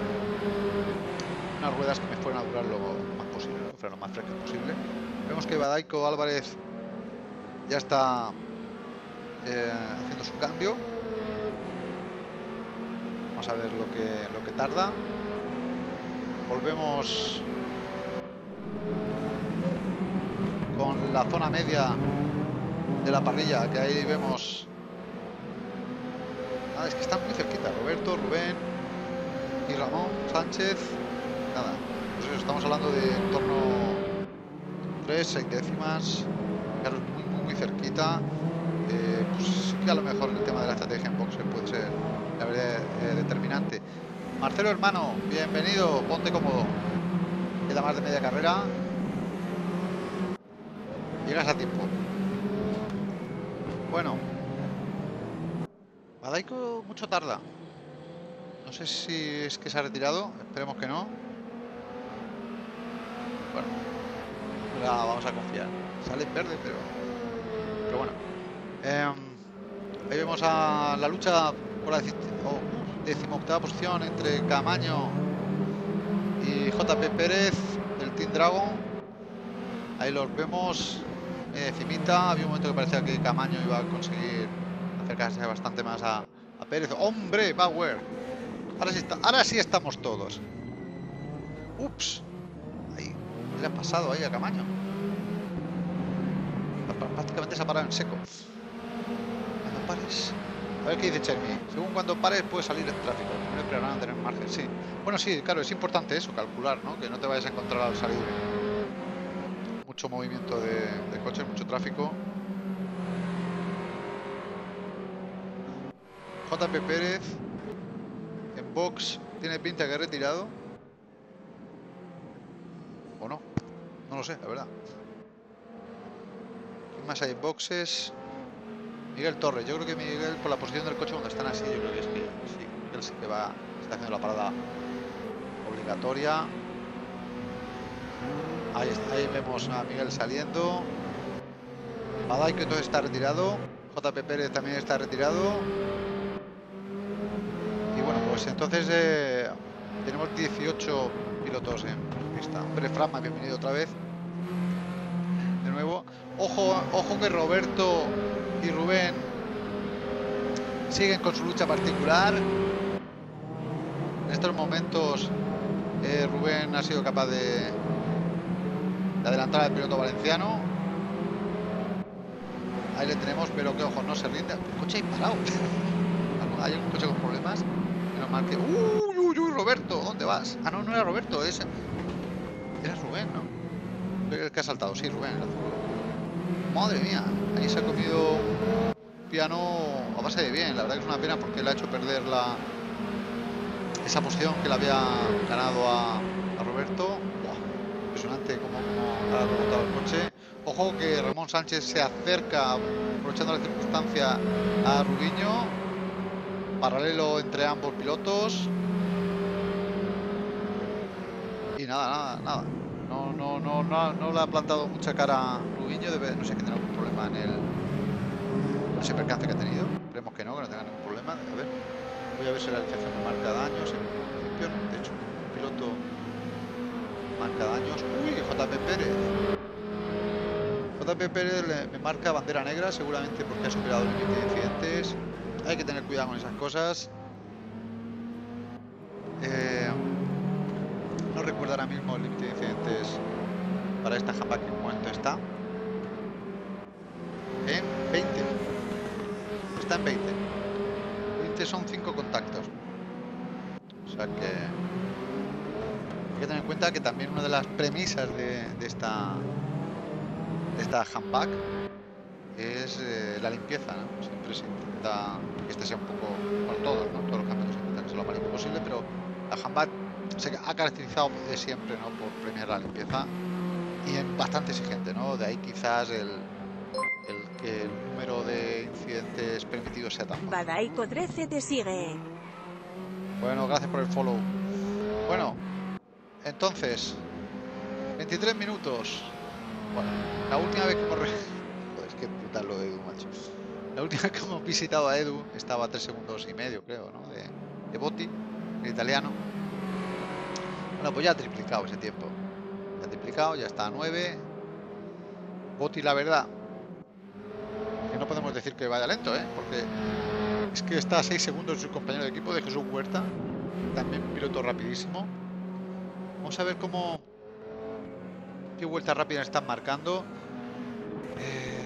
unas ruedas que me fueran a durar lo más posible, ¿no? Que fueran lo más frescas posible. Vemos que Badaico Álvarez ya está eh, haciendo su cambio. Vamos a ver lo que, lo que tarda. Volvemos con la zona media de la parrilla, que ahí vemos... Ah, es que están muy cerquita. Roberto, Rubén y Ramón Sánchez. Nada, pues eso, estamos hablando de en torno tres, seis décimas. Claro, muy, muy, muy cerquita. Eh, pues sí que a lo mejor el tema de la estrategia en boxes puede ser, la verdad, eh, determinante. Marcelo, hermano, bienvenido, ponte cómodo. Queda más de media carrera. Llegas a tiempo. Bueno, Badaico mucho tarda. No sé si es que se ha retirado, esperemos que no. Bueno, la vamos a confiar. Sale en verde, pero, pero bueno. Eh, ahí vemos a la lucha por la decimoctava posición entre Camaño y J P Pérez del Team Dragon. Ahí los vemos. Eh, Cimita, había un momento que parecía que Camaño iba a conseguir acercarse bastante más a, a Pérez. ¡Hombre, Bauer! Ahora sí, está, ahora sí estamos todos. Ups. Ahí, ¿qué le ha pasado ahí a Camaño? Prácticamente se ha parado en seco. Cuando pares... A ver qué dice Chermi. Según cuando pares puedes salir en tráfico. No le van a tener margen, sí. Bueno, sí, claro, es importante eso, calcular, ¿no? Que no te vayas a encontrar al salir mucho movimiento de, de coches, mucho tráfico. J P Pérez en box tiene pinta que ha retirado. ¿O no? No lo sé, la verdad. ¿Quién más hay en boxes? Miguel Torres. Yo creo que Miguel, por la posición del coche cuando están así, yo creo que es que sí, Miguel sí que va, está haciendo la parada obligatoria. Ahí, está, ahí vemos a Miguel saliendo. Badaico entonces está retirado. J P Pérez también está retirado. Y bueno, pues entonces eh, tenemos dieciocho pilotos en pista. Hombre, Frama, bienvenido otra vez. De nuevo. Ojo, ojo que Roberto y Rubén siguen con su lucha particular. En estos momentos eh, Rubén ha sido capaz de, de adelantar al piloto valenciano. Ahí le tenemos, pero que ojo, no se rinde. El coche ahí parado. Hay un coche con problemas. Menos mal que... ¡Uy, uy, uy, Roberto! ¿Dónde vas? Ah, no, no era Roberto, es... Era Rubén, ¿no? El que ha saltado, sí, Rubén. El azul. Madre mía, ahí se ha comido un piano a base de bien. La verdad que es una pena porque le ha hecho perder la esa posición que le había ganado a, a Roberto. Buah, impresionante cómo, cómo ha remontado el coche. Ojo que Ramón Sánchez se acerca, aprovechando la circunstancia, a Rubiño. Paralelo entre ambos pilotos. Y nada, nada, nada. No, no, no, no, no le ha plantado mucha cara a Rubiño. Debe, no sé, que tiene algún problema en el... No sé, percance que ha tenido. Esperemos que no, que no tenga ningún problema. A ver. Voy a ver si la licencia me marca daños. En principio, no. De hecho, el piloto marca daños. Uy, J P Pérez. J P Pérez le, me marca bandera negra, seguramente porque ha superado el límite de incidentes. Hay que tener cuidado con esas cosas. Eh, no recuerdo ahora mismo el límite de incidentes para esta handbag, en qué momento está. En veinte. quedan veinte. veinte son cinco contactos. O sea que hay que tener en cuenta que también una de las premisas de, de esta de esta handbag es eh, la limpieza, ¿no? Siempre se intenta que este sea un poco, bueno, todos, ¿no? Todos los campeonatos intentan que sea lo más limpio posible, pero la handbag se ha caracterizado de siempre, ¿no? Por premiar la limpieza y es bastante exigente, ¿no? De ahí quizás el, el que el número de incidentes permitidos sea tan bajo. Badaico trece te sigue. Bueno, gracias por el follow. Bueno, entonces, veintitrés minutos. Bueno, la última vez que hemos... Re... Joder, es que brutal lo de Edu, macho. La última vez que hemos visitado a Edu estaba a tres segundos y medio, creo, ¿no? De, de Botti, el italiano. Bueno, pues ya ha triplicado ese tiempo. Ya ha triplicado, ya está a nueve. Botti, la verdad, que no podemos decir que vaya lento, ¿eh? Porque es que está a seis segundos de su compañero de equipo, de Jesús Huerta. También un piloto rapidísimo. Vamos a ver cómo... qué vueltas rápidas están marcando. Eh...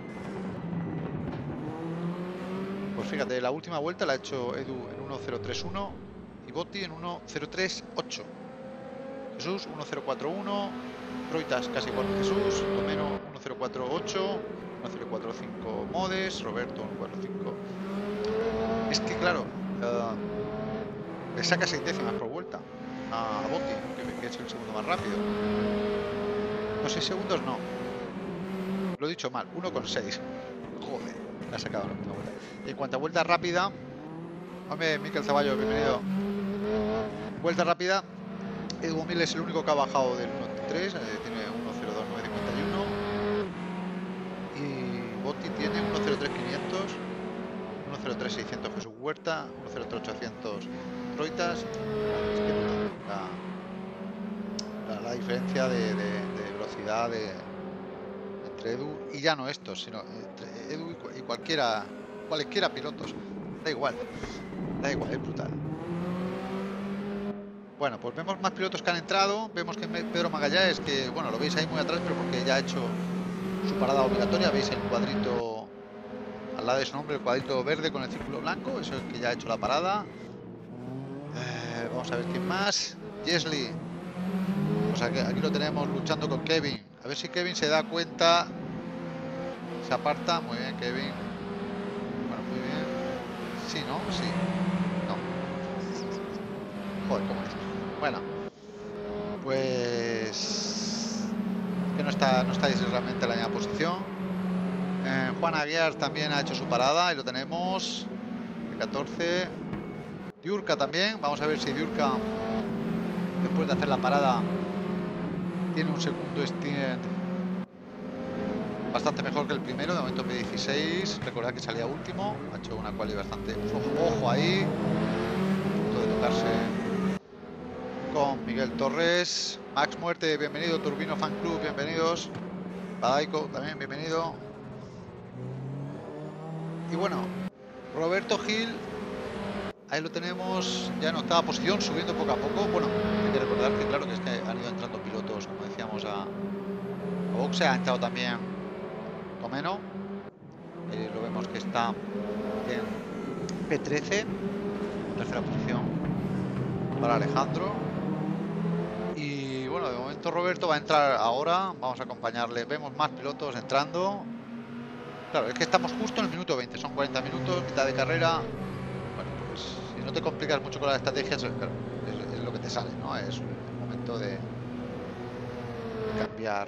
Pues fíjate, la última vuelta la ha hecho Edu en uno cero tres uno y Botti en uno cero tres ocho. Jesús uno cero cuatro uno, Troitas casi igual que Jesús, Tomeno uno cero cuatro ocho, uno cero cuatro cinco Modes, Roberto uno cuatro cinco. Es que claro, uh, le saca seis décimas por vuelta a Botti, que, que es el segundo más rápido. No, seis segundos no. Lo he dicho mal, uno con seis. Joder, la ha sacado la última vuelta. En cuanto a vuelta rápida, hombre, Miquel Zaballo, bienvenido. Vuelta rápida, Edu Mil es el único que ha bajado del uno tres, eh, tiene uno cero dos nueve cincuenta y uno. Y Botti tiene uno cero tres quinientos, uno cero tres seiscientos Jesús Huerta, uno cero tres ochocientos Troitas. Es que la, la, la diferencia de, de, de velocidad de, entre Edu y ya no estos, sino entre Edu y, y cualquiera, cualquiera pilotos. Da igual, da igual, es brutal. Bueno, pues vemos más pilotos que han entrado. Vemos que Pedro Magallanes, que bueno, lo veis ahí muy atrás, pero porque ya ha hecho su parada obligatoria. Veis el cuadrito al lado de su nombre, el cuadrito verde con el círculo blanco. Eso es que ya ha hecho la parada. Eh, vamos a ver quién más. Jesli. Pues aquí, aquí lo tenemos luchando con Kevin. A ver si Kevin se da cuenta. Se aparta. Muy bien, Kevin. Bueno, muy bien. Sí, ¿no? Sí. No. Joder, ¿cómo es? Bueno, pues que no está, no estáis realmente en la misma posición. Eh, Juan Aguiar también ha hecho su parada y lo tenemos. El catorce. Diurca también. Vamos a ver si Diurca, después de hacer la parada, tiene un segundo stint bastante mejor que el primero. De momento P dieciséis. Recordad que salía último. Ha hecho una quali bastante. Ojo, ojo ahí. A punto de tocarse con Miguel Torres. Max Muerte, bienvenido. Turbino Fan Club, bienvenidos. Badaico también, bienvenido. Y bueno, Roberto Gil, ahí lo tenemos ya en octava posición, subiendo poco a poco. Bueno, hay que recordar que claro que es que han ido entrando pilotos, como decíamos, a, a boxe. Ha entrado también Tomeno, eh, lo vemos que está en P trece, tercera posición para Alejandro. Y bueno, de momento Roberto va a entrar ahora, vamos a acompañarle. Vemos más pilotos entrando. Claro, es que estamos justo en el minuto veinte, son cuarenta minutos, mitad de carrera. Bueno, pues si no te complicas mucho con las estrategias, claro, es, es lo que te sale, ¿no? Es un momento de, de cambiar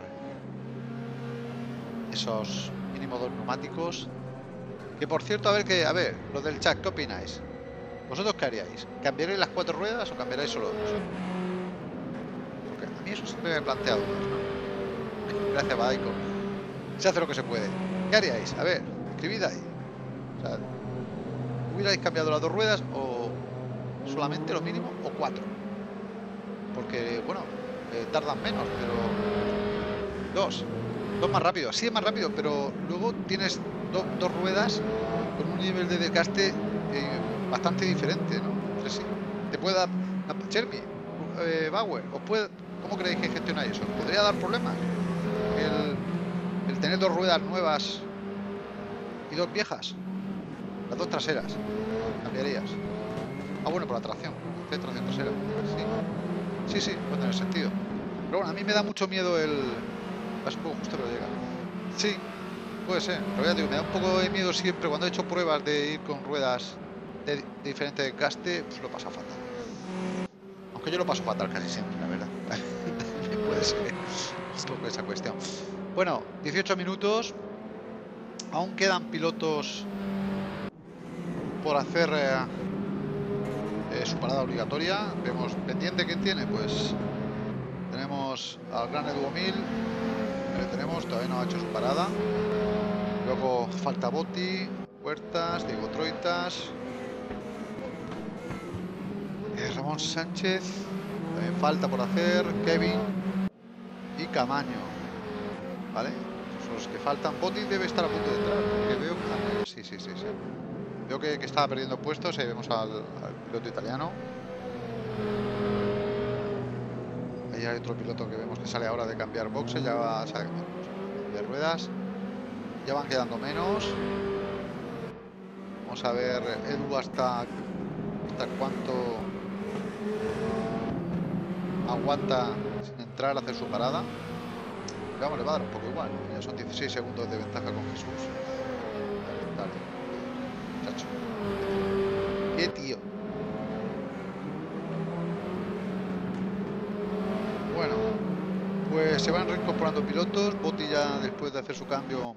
esos mínimo dos neumáticos. Que por cierto, a ver, que a ver, lo del chat, ¿qué opináis? ¿Vosotros qué haríais? ¿Cambiaréis las cuatro ruedas o cambiaréis solo dos? Porque a mí eso siempre me he planteado, ¿no? Gracias, Badaico. Se hace lo que se puede. ¿Qué haríais? A ver, escribid ahí. O sea, ¿hubierais cambiado las dos ruedas o solamente lo mínimo o cuatro? Porque, bueno, eh, tardan menos, pero... Dos. Dos más rápido. Sí es más rápido, pero luego tienes do dos ruedas con un nivel de desgaste eh, bastante diferente, ¿no? Entonces, sí, te puede dar... Chermi, eh, Bauer, ¿os puede... ¿cómo creéis que gestionáis eso? ¿Podría dar problemas? El... el tener dos ruedas nuevas y dos viejas. Las dos traseras. Cambiarías. Ah, bueno, por la tracción. ¿Qué tracción trasera? Sí. Sí, sí, puede tener sentido. Pero bueno, a mí me da mucho miedo el... Es un poco justo, pero llega. Sí, puede ser. Pero ya digo, me da un poco de miedo siempre cuando he hecho pruebas de ir con ruedas de, de diferente desgaste, pues lo pasa fatal. Aunque yo lo paso fatal casi siempre, la verdad. Puede ser un poco esa cuestión. Bueno, dieciocho minutos. Aún quedan pilotos por hacer eh, eh, su parada obligatoria. Vemos pendiente quién tiene, pues tenemos al gran Edu Mil, que le tenemos, todavía no ha hecho su parada. Luego falta Botti, Huertas, Diego Troitas, eh, Ramón Sánchez, también falta por hacer, Kevin y Camaño, ¿vale? Son los que faltan. Botti debe estar a punto de entrar, porque veo que... Sí, sí, sí, sí. Veo que, que estaba perdiendo puestos. Ahí vemos al, al piloto italiano. Ahí hay otro piloto que vemos que sale ahora de cambiar boxes. Ya va a salir de ruedas. Ya van quedando menos. Vamos a ver Edu hasta, hasta cuánto aguanta sin entrar a hacer su parada. Pero vamos, le va a dar un poco igual. Ya son dieciséis segundos de ventaja con Jesús. Dale, muchacho. ¿Qué tío? Bueno, pues se van reincorporando pilotos. Botti ya después de hacer su cambio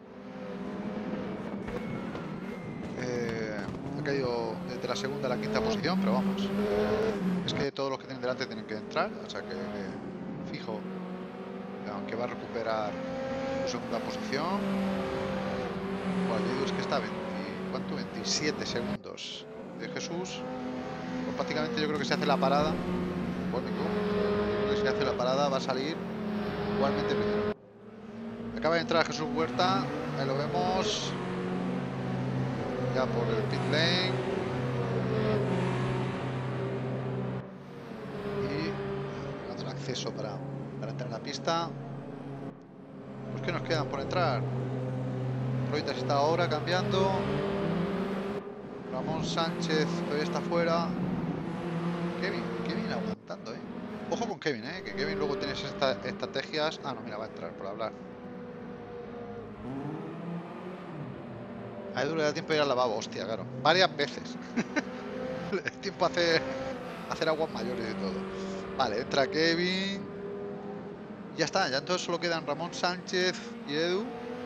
eh, ha caído desde la segunda a la quinta posición, pero vamos, eh, es que todos los que tienen delante tienen que entrar, o sea que eh, fijo, aunque va a recuperar su segunda posición. Bueno, es que está a veinte, ¿cuánto? veintisiete segundos de Jesús. Pues prácticamente yo creo que se hace la parada. Bueno, yo creo que si hace la parada va a salir igualmente primero. Acaba de entrar Jesús Huerta, ahí lo vemos ya por el pit lane y dando el acceso para, para entrar en la pista. Pues ¿qué nos quedan por entrar? Troitas está ahora cambiando. Ramón Sánchez todavía está fuera. Kevin, Kevin aguantando, eh. Ojo con Kevin, eh, que Kevin luego tiene estas estrategias. Ah, no, mira, va a entrar por hablar. A Edu le da tiempo de ir al lavabo, hostia, claro. Varias veces. Le da tiempo a hacer, a hacer aguas mayores y todo. Vale, entra Kevin. Ya está, ya entonces solo quedan Ramón Sánchez y Edu.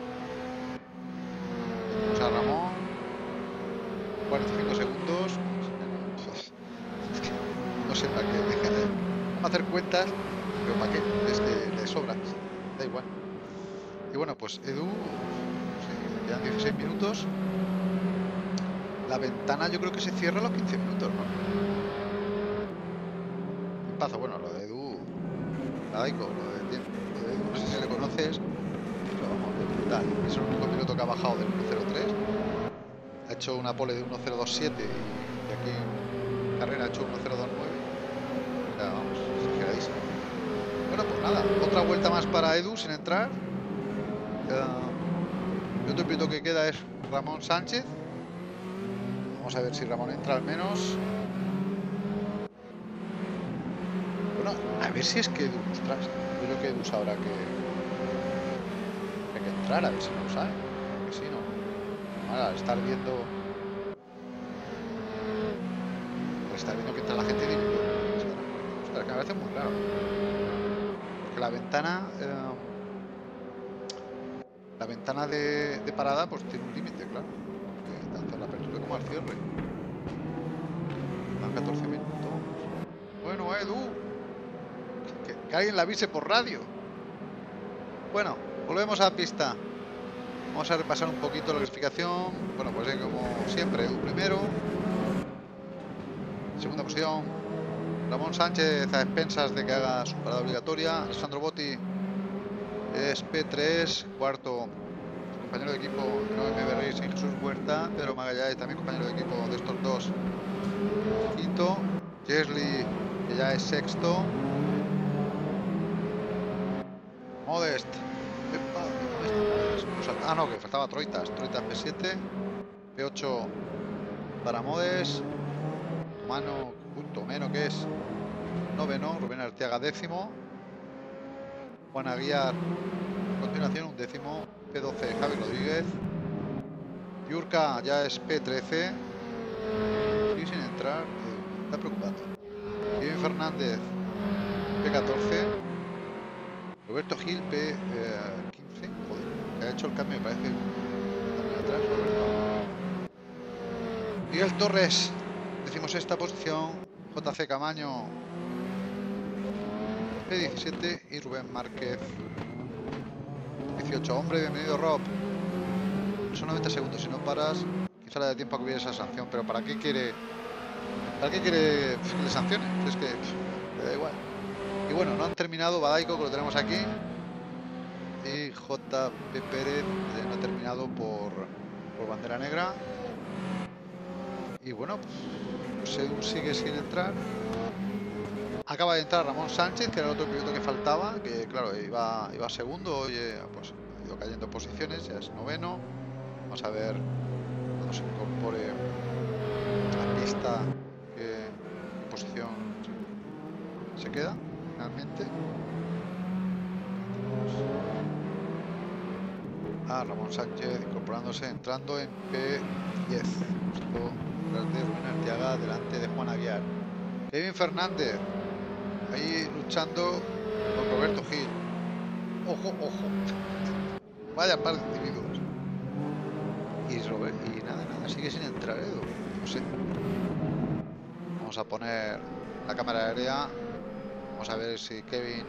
Vamos a Ramón. cuarenta y cinco segundos. Es que no sé para qué. Vamos a hacer cuentas, pero para qué. Es que le sobra. Da igual. Y bueno, pues Edu. Sí, quedan dieciséis minutos. La ventana yo creo que se cierra a los quince minutos, ¿no? ¿Qué pasa? Bueno, lo de Edu. La Daiko, lo de tiempo. Lo de Edu, no sé si le conoces. Pero vamos, brutal. Es el único piloto que ha bajado del uno cero tres. Ha hecho una pole de uno cero dos siete y aquí en carrera ha hecho uno cero dos nueve. O sea, vamos, exageradísimo. Bueno, pues nada, otra vuelta más para Edu sin entrar. Uh, el otro piloto que queda es Ramón Sánchez. Vamos a ver si Ramón entra al menos. Bueno, a ver si es que Edu, ostras, yo creo que Edu sabrá que hay que entrar, a ver si no lo sabe. Que si no. Ahora, al estar viendo al estar viendo que entra la gente, digo, ostras, que me parece muy raro, porque la ventana eh, la ventana de, de parada pues tiene un límite, claro, que tanto la apertura como al cierre dan catorce minutos. Bueno, Edu, que, que alguien la avise por radio. Bueno, volvemos a la pista. Vamos a repasar un poquito la clasificación. Bueno, pues como siempre, Edu primero. Segunda posición, Ramón Sánchez a expensas de que haga su parada obligatoria. Alessandro Botti es P tres. Cuarto, compañero de equipo de nueve M B Racing, Jesús Huerta. Pedro Magallanes, también compañero de equipo de estos dos. Quinto, Jesli, que ya es sexto. Modest. Ah, no, que faltaba Troitas. Troitas P siete. P ocho para Modes. Tomano, punto menos que es noveno. Rubén Arteaga décimo. Juan Aguiar a continuación un décimo. P doce Javi Rodríguez. Yurka ya es P trece. Sigue sin entrar. Eh, está preocupado. Kevin Fernández P catorce. Roberto Gil P quince. Joder, que ha hecho el cambio, me parece. También atrás, Roberto. Miguel Torres, decimos esta posición. J C Camaño P diecisiete y Rubén Márquez dieciocho. Hombre, bienvenido Rob. Son noventa segundos, si no paras quizá le dé tiempo a cubrir esa sanción, pero ¿para qué quiere ¿para qué quiere que le sancione? Es que pff, le da igual. Y bueno, no han terminado Badaico, que lo tenemos aquí, y J P Pérez eh, no ha terminado por, por bandera negra. Y bueno, pues Edu sigue sin entrar. Acaba de entrar Ramón Sánchez, que era el otro piloto que faltaba, que claro, iba, iba segundo, oye, pues ha ido cayendo posiciones, ya es noveno. Vamos a ver cuando se incorpore a la pista qué posición se queda finalmente. A Ramón Sánchez incorporándose, entrando en P diez, justo detrás de Rubén Arteaga, delante de Juan Aguiar. Kevin Fernández ahí luchando con Roberto Gil. Ojo, ojo. Vaya par de individuos. Y, Robert, y nada, nada, sigue sin entrar Edu. No sé. Vamos a poner la cámara aérea. Vamos a ver si Kevin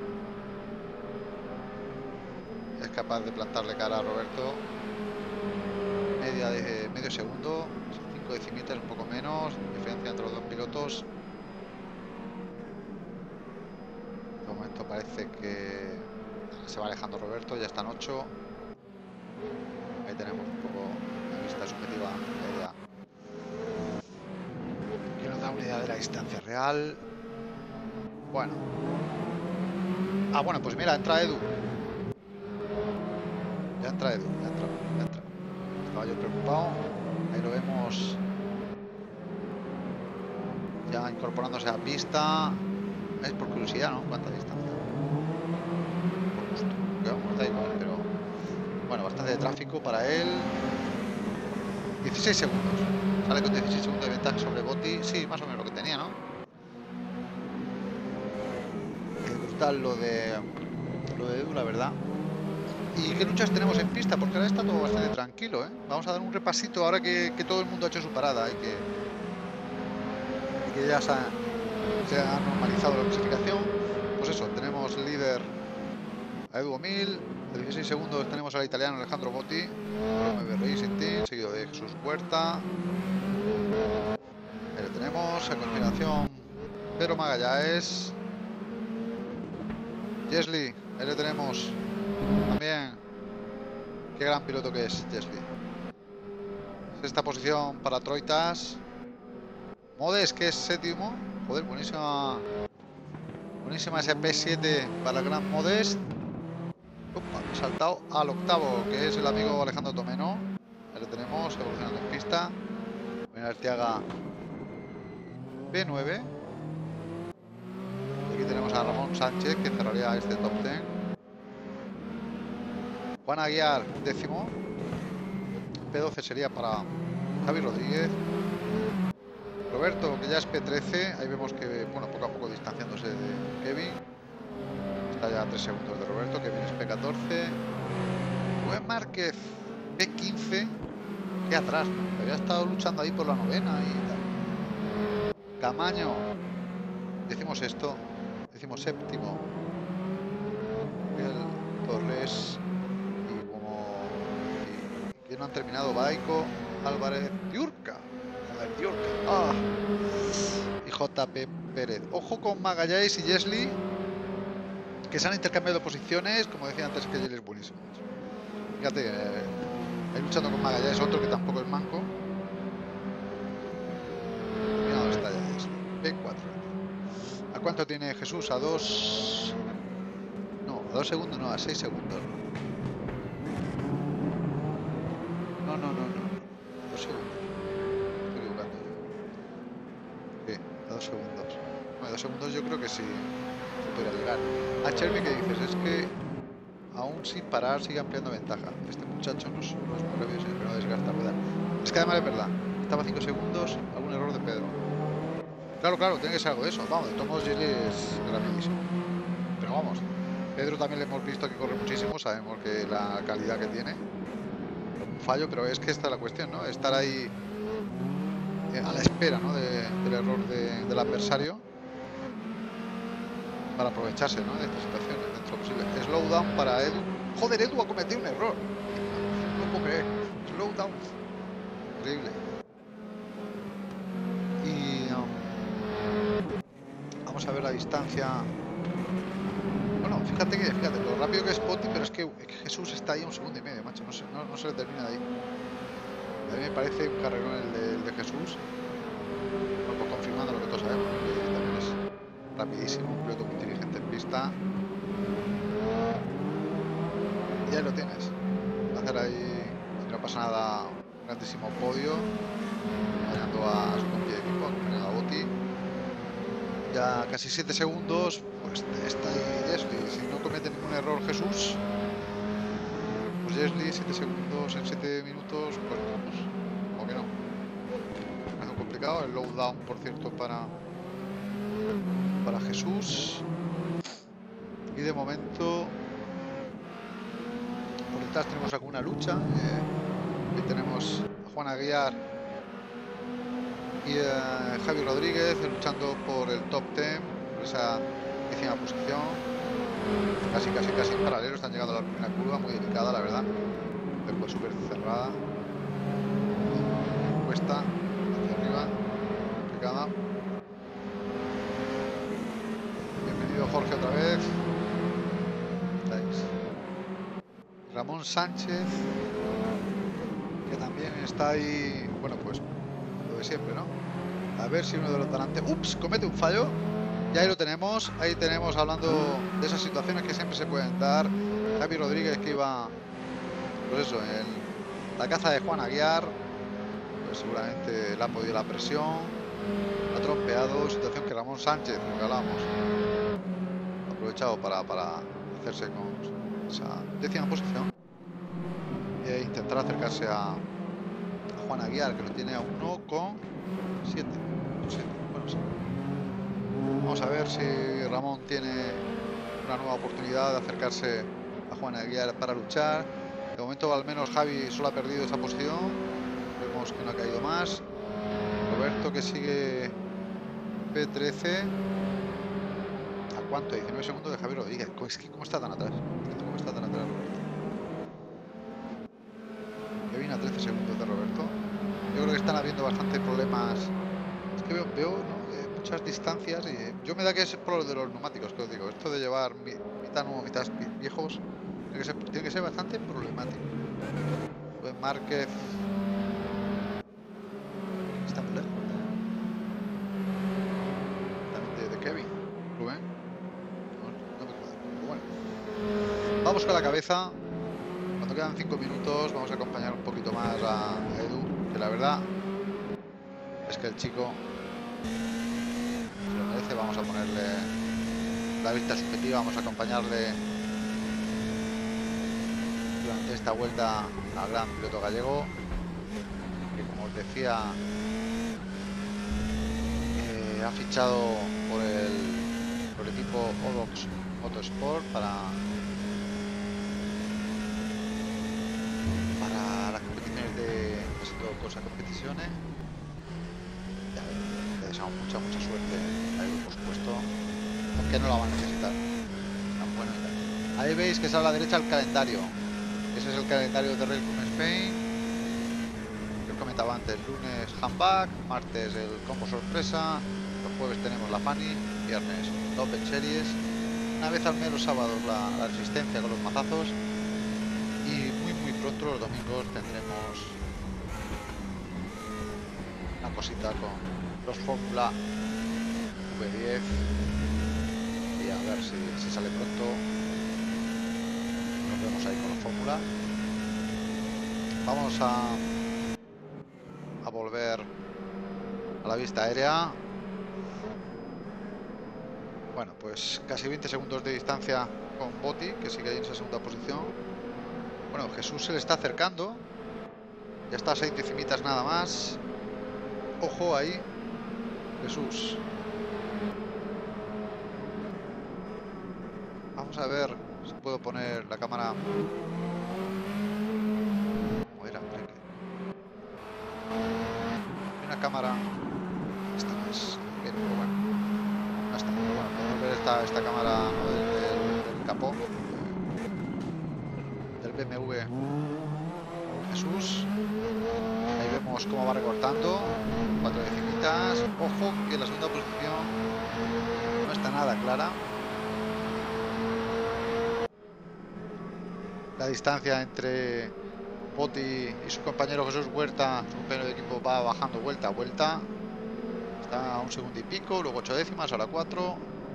es capaz de plantarle cara a Roberto. Media de medio segundo, cinco decimitas, un poco menos, diferencia entre los dos pilotos. De momento parece que se va alejando Roberto, ya están ocho. Ahí tenemos un poco la vista subjetiva, la idea que nos da una idea de la distancia real. Bueno. Ah, bueno, pues mira, entra Edu. Ya entra Edu, ya entra, ya entra. Estaba yo preocupado. Ahí lo vemos ya incorporándose a pista. Es por curiosidad, ¿no? ¿Cuánta distancia? Por gusto. Vamos, da igual, pero bueno, bastante de tráfico para él. dieciséis segundos. Sale con dieciséis segundos de ventaja sobre Botti. Sí, más o menos lo que tenía, ¿no? Es brutal lo de lo de Edu, la verdad. ¿Y qué luchas tenemos en pista? Porque ahora está todo bastante tranquilo, ¿eh? Vamos a dar un repasito ahora que, que todo el mundo ha hecho su parada y que, y que ya se ha, se ha normalizado la clasificación. Pues eso, tenemos líder a Edu Mil, de dieciséis segundos tenemos al italiano Alejandro Botti, M B Racing Team, seguido de Jesús Huerta. Ahí lo tenemos, a continuación Pedro Magallanes, Jesli, ahí le tenemos también. Qué gran piloto que es Jesli. Sexta posición para Troitas. Modes, que es séptimo. Joder, buenísima. Buenísima ese P siete para el gran Modes. Opa, he saltado al octavo, que es el amigo Alejandro Tomeno. Ahí lo tenemos, evolucionando en pista. Rubén Arteaga P nueve. Aquí tenemos a Ramón Sánchez, que cerraría este top diez. Juan Aguiar, décimo. P doce sería para Javi Rodríguez. Roberto, que ya es P trece. Ahí vemos que, bueno, poco a poco distanciándose de Kevin. Está ya a tres segundos de Roberto. Kevin es P catorce. Rubén Márquez, P quince. Que atrás, ¿no? Había estado luchando ahí por la novena y tal. Camaño, decimos esto. Decimos séptimo. Miguel Torres. Que no han terminado Badaico, Álvarez, Yurka, joder, Yurka, ah, y J P Pérez. Ojo con Magallanes y Jesli, que se han intercambiado posiciones, como decía antes, que Jesli es buenísimo. Fíjate, eh, ahí luchando con Magallanes, otro que tampoco es manco. Mira dónde está ya Jesli, P cuatro. ¿A cuánto tiene Jesús? A dos... No, a dos segundos, no, a seis segundos. No, no, no, no. Dos segundos. Estoy dos segundos. Bueno, dos segundos yo creo que sí se podría llegar. A Cherby, ¿qué dices? Es que aún sin parar sigue ampliando ventaja. Este muchacho no solo es muy rápido, sino que no desgasta rueda. Es que además es verdad. Estaba a cinco segundos, algún error de Pedro. Claro, claro, tiene que ser algo de eso. Vamos, de todos modos, Jerry es rapidísimo. Pero vamos, Pedro también le hemos visto que corre muchísimo. Sabemos que la calidad que tiene. Un fallo, pero es que esta es la cuestión, ¿no? Estar ahí a la espera, ¿no? de, del error de, del adversario para aprovecharse, ¿no? de estas situaciones dentro de lo posible. Slowdown para Edu. Joder, Edu ha cometido un error. No puedo creer. Slowdown. Increíble. Y um, vamos a ver la distancia. Bueno, fíjate que fíjate lo rápido que es Poti, pero es que, es que Jesús está ahí a un segundo y medio, macho. No se, no, no se le termina de ahí. A mí me parece un carrerón el de, el de Jesús. Bueno, pues confirmando lo que todos sabemos, ¿no? Que también es rapidísimo, un piloto muy inteligente en pista. Y ahí lo tienes. Va a hacer ahí, si no pasa nada, un grandísimo podio. Acompañando a su compañero de equipo, acompañando a Boti. Ya casi siete segundos, pues está ahí Jesly. Si no comete ningún error Jesús, pues Jesly siete segundos en siete minutos, pues vamos, como que no. Es muy complicado, el low down por cierto para, para Jesús. Y de momento por detrás tenemos alguna lucha. Eh, aquí tenemos a Juan Aguiar y eh, Javi Rodríguez luchando por el top diez, por esa décima posición. Casi, casi, casi en paralelo. Están llegando a la primera curva, muy delicada, la verdad. Después súper cerrada. Cuesta hacia arriba, complicada. Bienvenido Jorge otra vez. ¿Estáis? Ramón Sánchez, que también está ahí. Bueno, pues lo de siempre, ¿no? A ver si uno de los delante. Ups, comete un fallo. Y ahí lo tenemos. Ahí tenemos hablando de esas situaciones que siempre se pueden dar. Javi Rodríguez que iba, pues eso, en la caza de Juan Aguiar. Pues seguramente le ha podido la presión. Ha trompeado. Situación que Ramón Sánchez, lo que hablamos, ha aprovechado para, para hacerse con esa décima posición. E intentar acercarse a, a Juan Aguiar, que lo tiene a uno con siete. Bueno, sí. Vamos a ver si Ramón tiene una nueva oportunidad de acercarse a Juan Aguiar para luchar. De momento al menos Javi solo ha perdido esa posición. Vemos que no ha caído más. Roberto que sigue P trece. ¿A cuánto? diecinueve segundos de Javi Rodríguez. Es que ¿cómo está tan atrás? ¿Cómo está tan atrás Roberto? Kevin a trece segundos de Roberto. Yo creo que están habiendo bastantes problemas. Es que veo, veo ¿no? eh, muchas distancias y eh, yo me da que es por lo de los neumáticos, que os digo. Esto de llevar mi, mitad nuevo, mitad viejos, tiene que ser, tiene que ser bastante problemático. Pues Márquez está muy lejos también de, de Kevin. Rubén. No, no me acuerdo. Pero bueno. Vamos con la cabeza. Cuando quedan cinco minutos vamos a acompañar un poquito más a Edu, que la verdad es que el chico se lo merece. Vamos a ponerle la vista subjetiva, vamos a acompañarle durante esta vuelta al gran piloto gallego, que como os decía eh, ha fichado por el, por el equipo Odox Motorsport para para las competiciones de casi todo cosa competiciones. Ya le deseamos mucha mucha suerte a él, por supuesto, aunque no la van a necesitar. Tan bueno. Ahí veis que sale a la derecha el calendario. Ese es el calendario de Rail Room Spain. Que os comentaba antes: lunes handback, martes el combo sorpresa, los jueves tenemos la Fanny, viernes Open Series, una vez al mes los sábados la, la resistencia con los mazazos, y muy muy pronto los domingos tendremos una cosita con los Fórmula V diez y a ver si, si sale pronto. Nos vemos ahí con la Fórmula. Vamos a a volver a la vista aérea. Bueno, pues casi veinte segundos de distancia con Botti, que sigue ahí en esa segunda posición. Bueno, Jesús se le está acercando. Ya está a seis decimitas nada más. Ojo ahí, Jesús. Vamos a ver si puedo poner la cámara. ¿Cómo era? Hay una cámara. Esta no es. Pero bueno. No está. Pero bueno, podemos ver esta, esta cámara, ¿no? del, del, del capó del B M W Jesús. Ahí vemos cómo va recortando. Cuatro decimitas. Ojo que la segunda posición no está nada clara. La distancia entre Botti y su compañero Jesús Huerta, su compañero de equipo, va bajando vuelta a vuelta. Está a un segundo y pico, luego ocho décimas, ahora cuatro.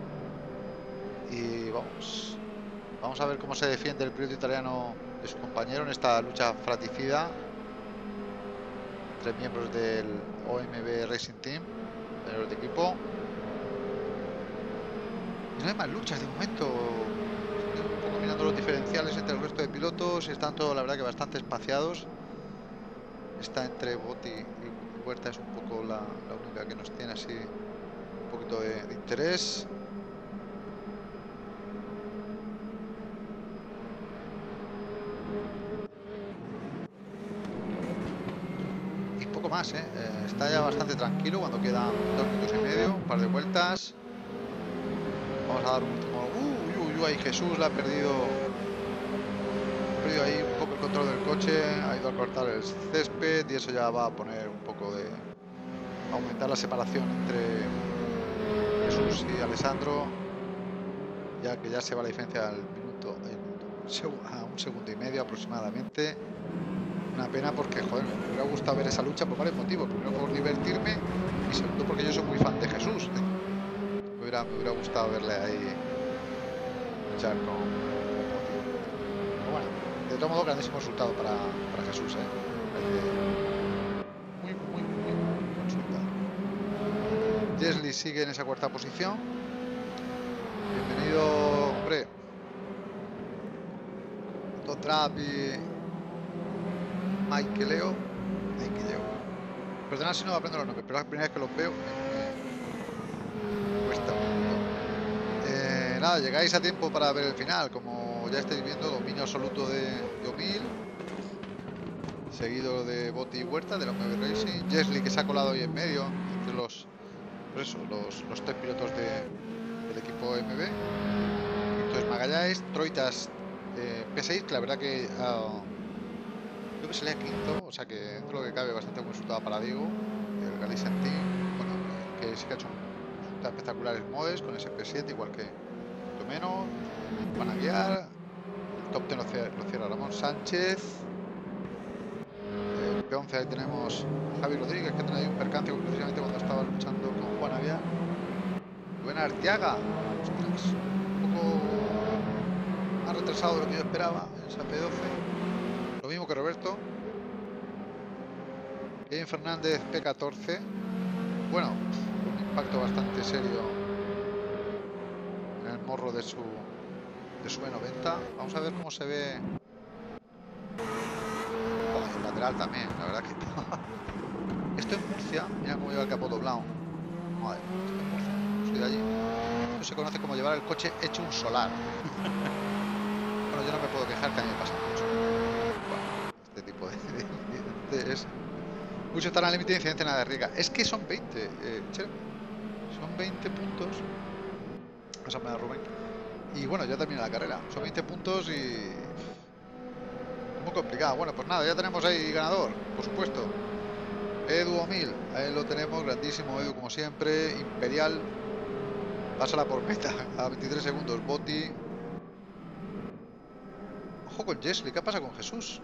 Y vamos. Vamos a ver cómo se defiende el piloto italiano de su compañero en esta lucha fratricida entre miembros del O M B Racing Team, compañeros de equipo. Y no hay más luchas de momento. Un poco mirando los diferenciales entre el resto de pilotos, están todos la verdad que bastante espaciados. Está entre Botti y Huerta es un poco la, la única que nos tiene así un poquito de, de interés. Y poco más, ¿eh? Eh, está ya bastante tranquilo cuando quedan dos minutos y medio, un par de vueltas. Vamos a dar un último. Uy, uy, uy, ahí Jesús la ha perdido. Ha perdido ahí un poco el control del coche. Ha ido a cortar el césped y eso ya va a poner un poco de. Aumentar la separación entre Jesús y Alessandro. Ya que ya se va la diferencia al minuto, a un segundo y medio aproximadamente. Una pena porque, joder, me hubiera gustado ver esa lucha por varios motivos. Primero por divertirme y segundo porque yo soy muy fan de Jesús. Me hubiera, me hubiera gustado verle ahí luchar con... Pero bueno, de todo modo, grandísimo resultado para, para Jesús, ¿eh? Muy, muy, muy, muy buen resultado. Jesli sigue en esa cuarta posición. Bienvenido, hombre. Totrap y Mike Leo. Mike Leo. Perdonad si no aprendo los nombres, pero la primera vez que los veo me, me cuesta un poco. Eh, nada, llegáis a tiempo para ver el final. Como ya estáis viendo, dominio absoluto de, de O'Mill, seguido de Botti y Huerta de la O M B Racing. Jesli, que se ha colado ahí en medio entre los, pues eso, los, los tres pilotos de, del equipo O M B. Entonces Magallanes, Troitas eh, P seis, que la verdad que uh, creo que se le quinto, o sea que dentro de lo que cabe bastante buen resultado para Diego, el Galician Team, bueno, que, que sí que ha hecho resultados espectaculares modes con ese P siete, igual que Tomeno. Van a guiar. El top diez lo cierra, lo cierra Ramón Sánchez. El P once ahí tenemos a Javi Rodríguez, que trae un percance precisamente cuando estaba luchando con Juan Aviar. Buena Arteaga. Ostras, un poco más retrasado de lo que yo esperaba en esa P doce. Lo mismo que Roberto. Kevin Fernández P catorce. Bueno, un impacto bastante serio en el morro de su de su B noventa. Vamos a ver cómo se ve. Oh, el lateral también, la verdad que esto en Murcia, mira cómo lleva el capó doblado. Madre, esto en Murcia, soy de allí. Esto se conoce como llevar el coche hecho un solar. Bueno, yo no me puedo quejar, que a mí me pasa mucho. Bueno, este tipo de incidentes. Muchos están al límite de incidencia, nada de riesgo. Es que son veinte, eh, che, son veinte puntos. Pásame a Rubén. Y bueno, ya termina la carrera. Son veinte puntos y... muy complicado. Bueno, pues nada, ya tenemos ahí ganador, por supuesto. Edu O'Mill, ahí lo tenemos, grandísimo Edu como siempre. Imperial, pásala por meta a veintitrés segundos. Botti. Ojo con Jesli, ¿qué pasa con Jesús?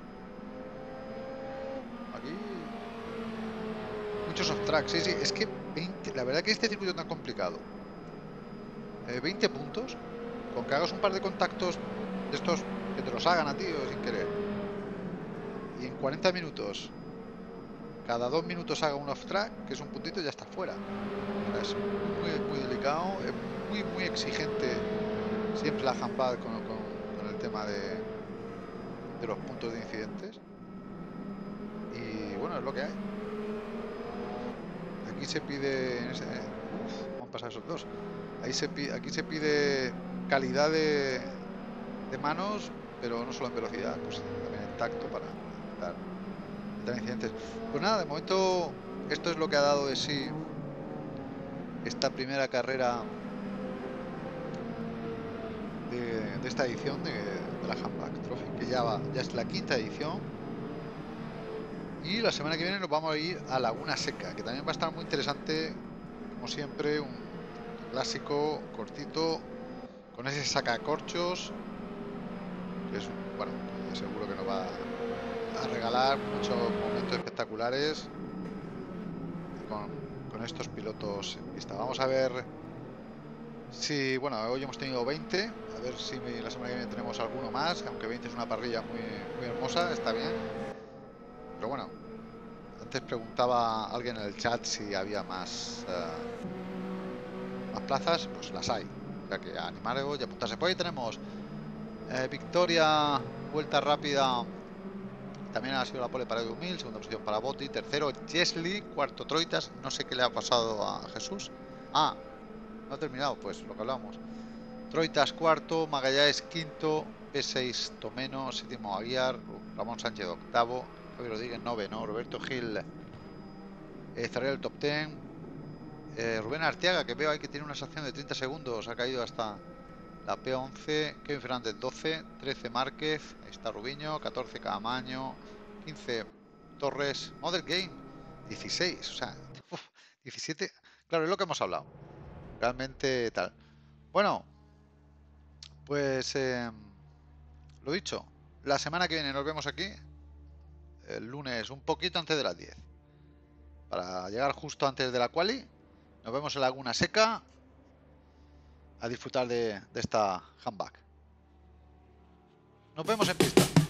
Aquí muchos off track, sí, sí, es que veinte, la verdad que este circuito tan complicado, eh, veinte puntos, con que hagas un par de contactos de estos que te los hagan a ti o sin querer, y en cuarenta minutos cada dos minutos haga un off track, que es un puntito, y ya está fuera. Es muy, muy delicado, es muy, muy exigente siempre la handbag con, con, con el tema de, de los puntos de incidentes. Y bueno, es lo que hay. Aquí se pide... En ese, uf, ¿cómo han pasado esos dos? Ahí se pide, aquí se pide calidad de, de manos, pero no solo en velocidad, pues también en tacto para evitar, evitar incidentes. Pues nada, de momento esto es lo que ha dado de sí esta primera carrera de, de esta edición de, de la Handbag Trophy, que ya va, ya es la quinta edición. Y la semana que viene nos vamos a ir a Laguna Seca, que también va a estar muy interesante, como siempre, un clásico cortito con ese sacacorchos, que es, bueno, que seguro que nos va a regalar muchos momentos espectaculares con, con estos pilotos en pista. Vamos a ver si, bueno, hoy hemos tenido veinte, a ver si la semana que viene tenemos alguno más, aunque veinte es una parrilla muy, muy hermosa, está bien. Pero bueno, antes preguntaba alguien en el chat si había más, uh, más plazas, pues las hay. O sea que animaros y apuntarse. Pues ahí tenemos eh, victoria, vuelta rápida. También ha sido la pole para Edu Mil, segunda posición para Botti, tercero Jesli, cuarto Troitas. No sé qué le ha pasado a Jesús. Ah, no ha terminado, pues lo que hablamos. Troitas cuarto, Magallanes quinto, P seis Tomeno, séptimo Aguiar, Ramón Sánchez octavo, Javier Rodríguez noveno, Roberto Gil eh, cerró el top diez, eh, Rubén Arteaga, que veo ahí que tiene una sanción de treinta segundos, ha caído hasta la P once, Kevin Fernández doce, trece Márquez, ahí está Rubiño, catorce Camaño, quince Torres, Model Game dieciséis, o sea, uf, diecisiete, claro, es lo que hemos hablado, realmente tal. Bueno, pues eh, lo dicho, la semana que viene nos vemos aquí, el lunes un poquito antes de las diez, para llegar justo antes de la quali. Nos vemos en Laguna Seca a disfrutar de, de esta handbag. Nos vemos en pista.